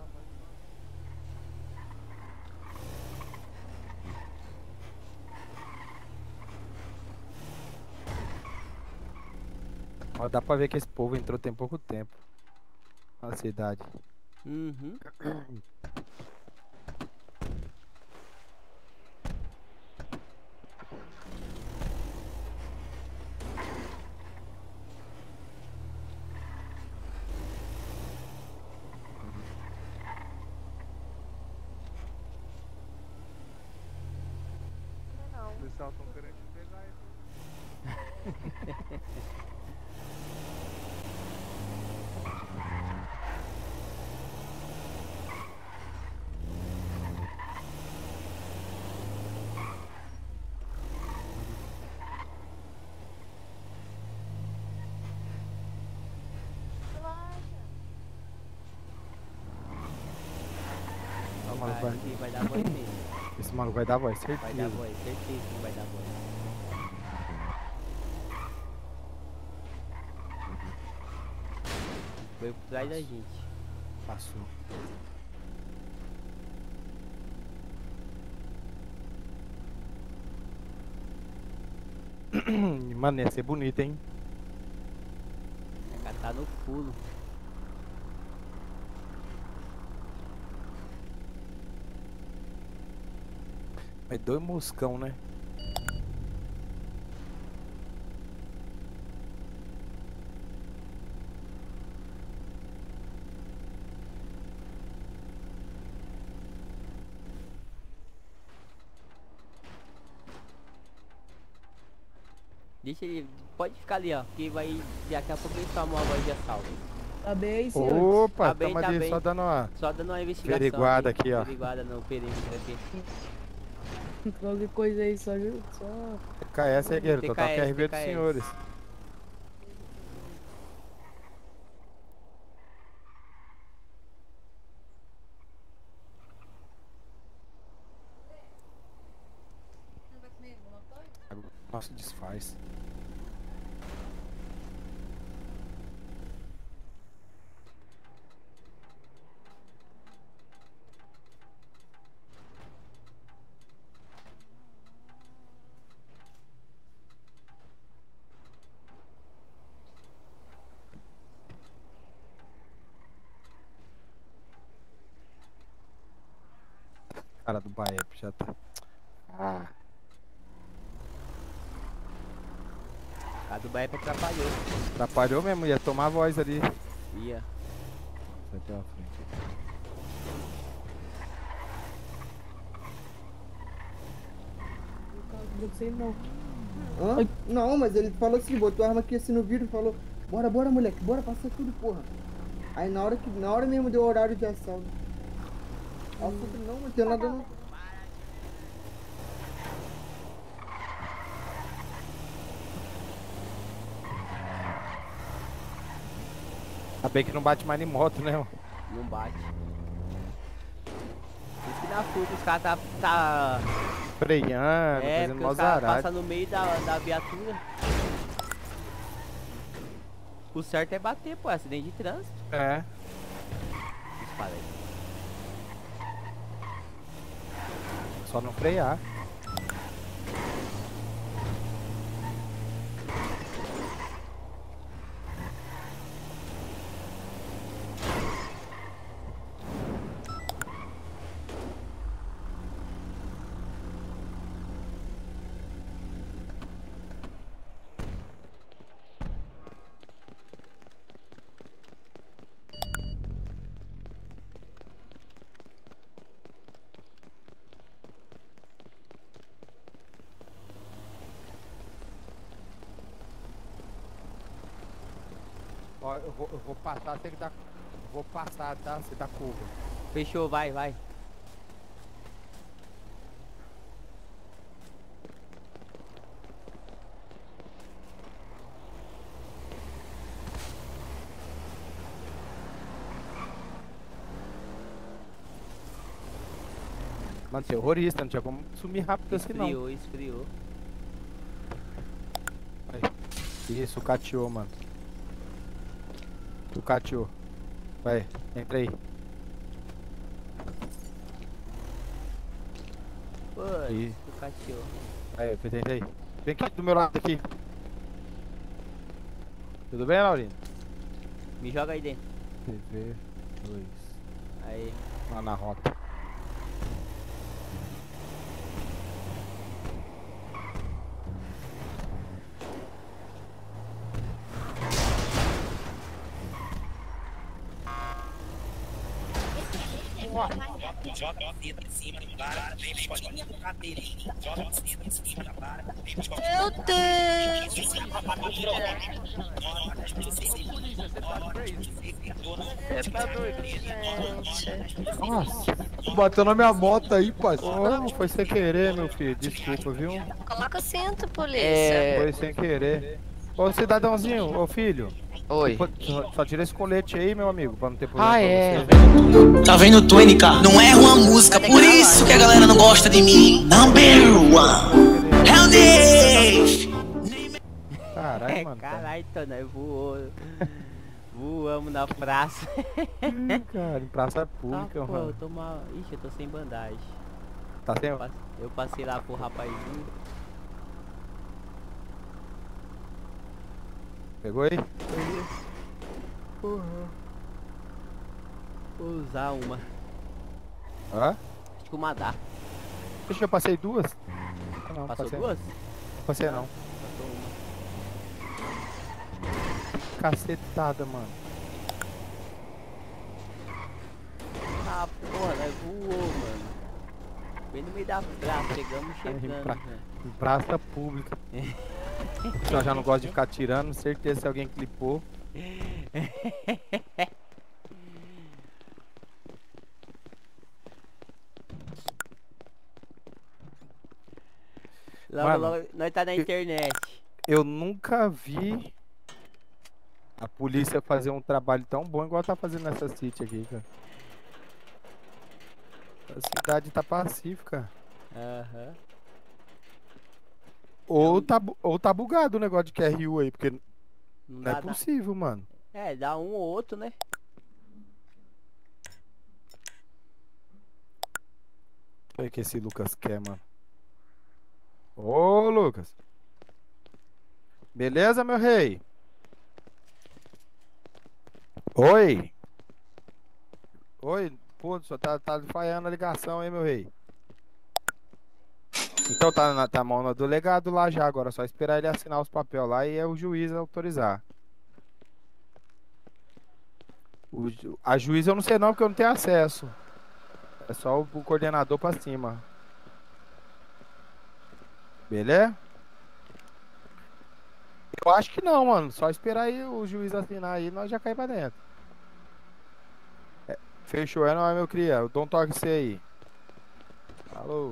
Ó, dá pra ver que esse povo entrou tem pouco tempo na cidade. Uhum. Não. O pessoal tão querendo te pegar aí. Ó, o maluco cara vai- aqui vai dar voz mesmo. Esse maluco vai dar voz, Vai dar certeza. voz, certeza que vai dar voz. Foi por trás da gente. Passou. Mano, ia ser bonito, hein? Vai catar no pulo. Mas dois moscão, né? Deixa ele. Pode ficar ali, ó. Que vai. Daqui a pouco ele toma uma voz de assalto. Tá bem aí, senhor? Opa, Tá bem, tamo tá ali bem. só dando uma Só dando uma investigação. averiguada aqui, ó. Averiguada no perímetro aqui. Qualquer coisa aí, só ajuda. Só... T K S, é guerreiro, total T K S, Q R V dos T K S. senhores. Nossa, desfaz. Cara do Baep já tá. Ah. A do Baep atrapalhou. Atrapalhou mesmo, ia tomar a voz ali. Ia. Sai pela frente. Não sei não. Hã? Não, mas ele falou assim, botou a arma aqui assim no vidro e falou, bora, bora, moleque, bora, passa tudo, porra. Aí na hora que, na hora mesmo deu o horário de ação. Aí eu falei, não, não tem nada não. Ainda bem que não bate mais em moto, né? Não bate. Por isso que na fuga os caras tá, tá... freando, É, fazendo porque os caras mozarate. passam no meio da, da viatura. O certo é bater, pô, é acidente de trânsito. É. Dispara aí. Só não frear. Ó, eu vou, eu vou passar, tem que dar. Vou passar, tá? Você dá curva. Fechou, vai, vai. Mano, você é horrorista, não tinha como sumir rápido assim não. Esfriou, esfriou. Aí. Isso, cateou, mano. Tu cateou. Vai, entra aí. Pô, Aí. tu cateou. Aí, tenta aí. Vem aqui do meu lado aqui. Tudo bem, Laurino? Me joga aí dentro. T V dois. Aí. Lá na rota. Joga o dedo em cima do cara, vem escolinha com cabelinho. Joga o dedo em cima da vara, vem escolinha. Meu Deus! Você tá doido? Nossa, bateu na minha moto aí, parceiro. Oh, foi sem querer, meu filho. Desculpa, viu? Coloca o cinto, polícia. É... Foi sem querer. Ô, cidadãozinho, ô filho. Oi. Só, só tira esse colete aí, meu amigo, pra não ter problema. Ah, pra é. você. Tá vendo, Twênica? Não erra uma música, por isso que a galera não gosta de mim. Number one. Hell Dave! Caralho, mano. Caralho, Tonai, voou. Voamos na praça. Cara, em praça pública, ah, pô, mano. eu tô mal. Ixi, eu tô sem bandagem. Tá sem? Eu passei, eu passei lá pro rapazinho. Pegou aí? Uhum. Vou usar uma. Hã? Acho que uma dá. Deixa eu passei duas. Não, Passou passei duas? Não passei não. Passou uma. Cacetada, mano. Ah, porra, né? Voou, mano. Bem no meio da praça, chegamos chegando. Pra... Né? Em praça pública. Eu já não gosto de ficar tirando, certeza se alguém clipou. Logo, Mano, logo, nós tá na internet. Eu nunca vi a polícia fazer um trabalho tão bom igual tá fazendo nessa city aqui, cara. A cidade tá pacífica. Aham. Ou tá, bu- ou tá bugado o negócio de Q R U aí, porque não, Não é dá- dá- possível, mano. É, dá um ou outro, né? Olha o que esse Lucas quer, mano. Ô, Lucas. Beleza, meu rei? Oi. Oi. Pô, só tá, tá falhando a ligação, hein, meu rei? Então tá na tá mão do delegado lá já agora, só esperar ele assinar os papéis lá e é o juiz autorizar. O, ju- a juiz eu não sei não, porque eu não tenho acesso. É só o, o coordenador pra cima. Beleza? Eu acho que não, mano. Só esperar aí o juiz assinar aí, nós já caímos pra dentro. É, fechou, é não é, meu cria? Eu dou um toque você aí. Falou.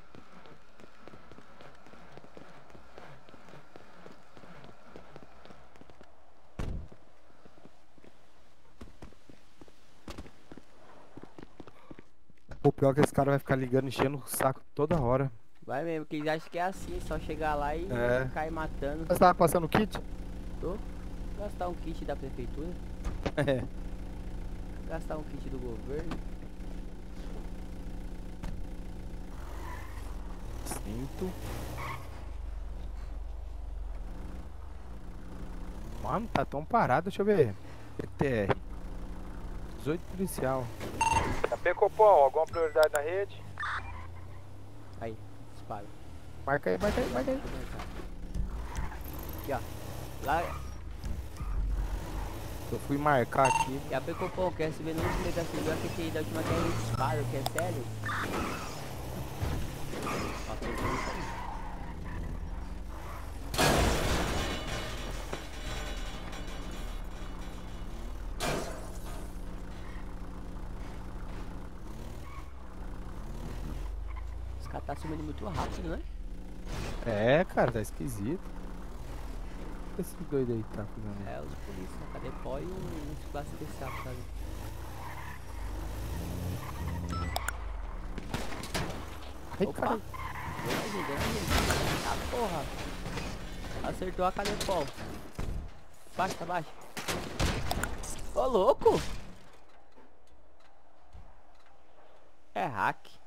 O pior é que esse cara vai ficar ligando, enchendo o saco toda hora. Vai mesmo, que eles acham que é assim, só chegar lá e É. cair matando. Você tava passando o kit? Tô. Gastar um kit da prefeitura. É. Gastar um kit do governo. Cinto. Mano, tá tão parado, deixa eu ver. P T R. dezoito policial. Tá Pecopom, alguma prioridade na rede? Aí, dispara. Marca aí, marca aí, marca aí. Aqui, ó. Lá. Eu fui marcar aqui. E a Pecopom, quer se ver no último delegacia civil, aquele da última guerra de disparo, que é sério? Passou por isso aí. Esse cara tá sumindo muito rápido, né? É, cara, tá esquisito. Esse doido aí que tá fazendo. É, os polícia, cadê pó e um classe especial, sabe? Ai, Opa! cara. Deu uma gente, ah, porra! Acertou a cadê pó? Baixa, tá baixo. Ô, louco! É hack.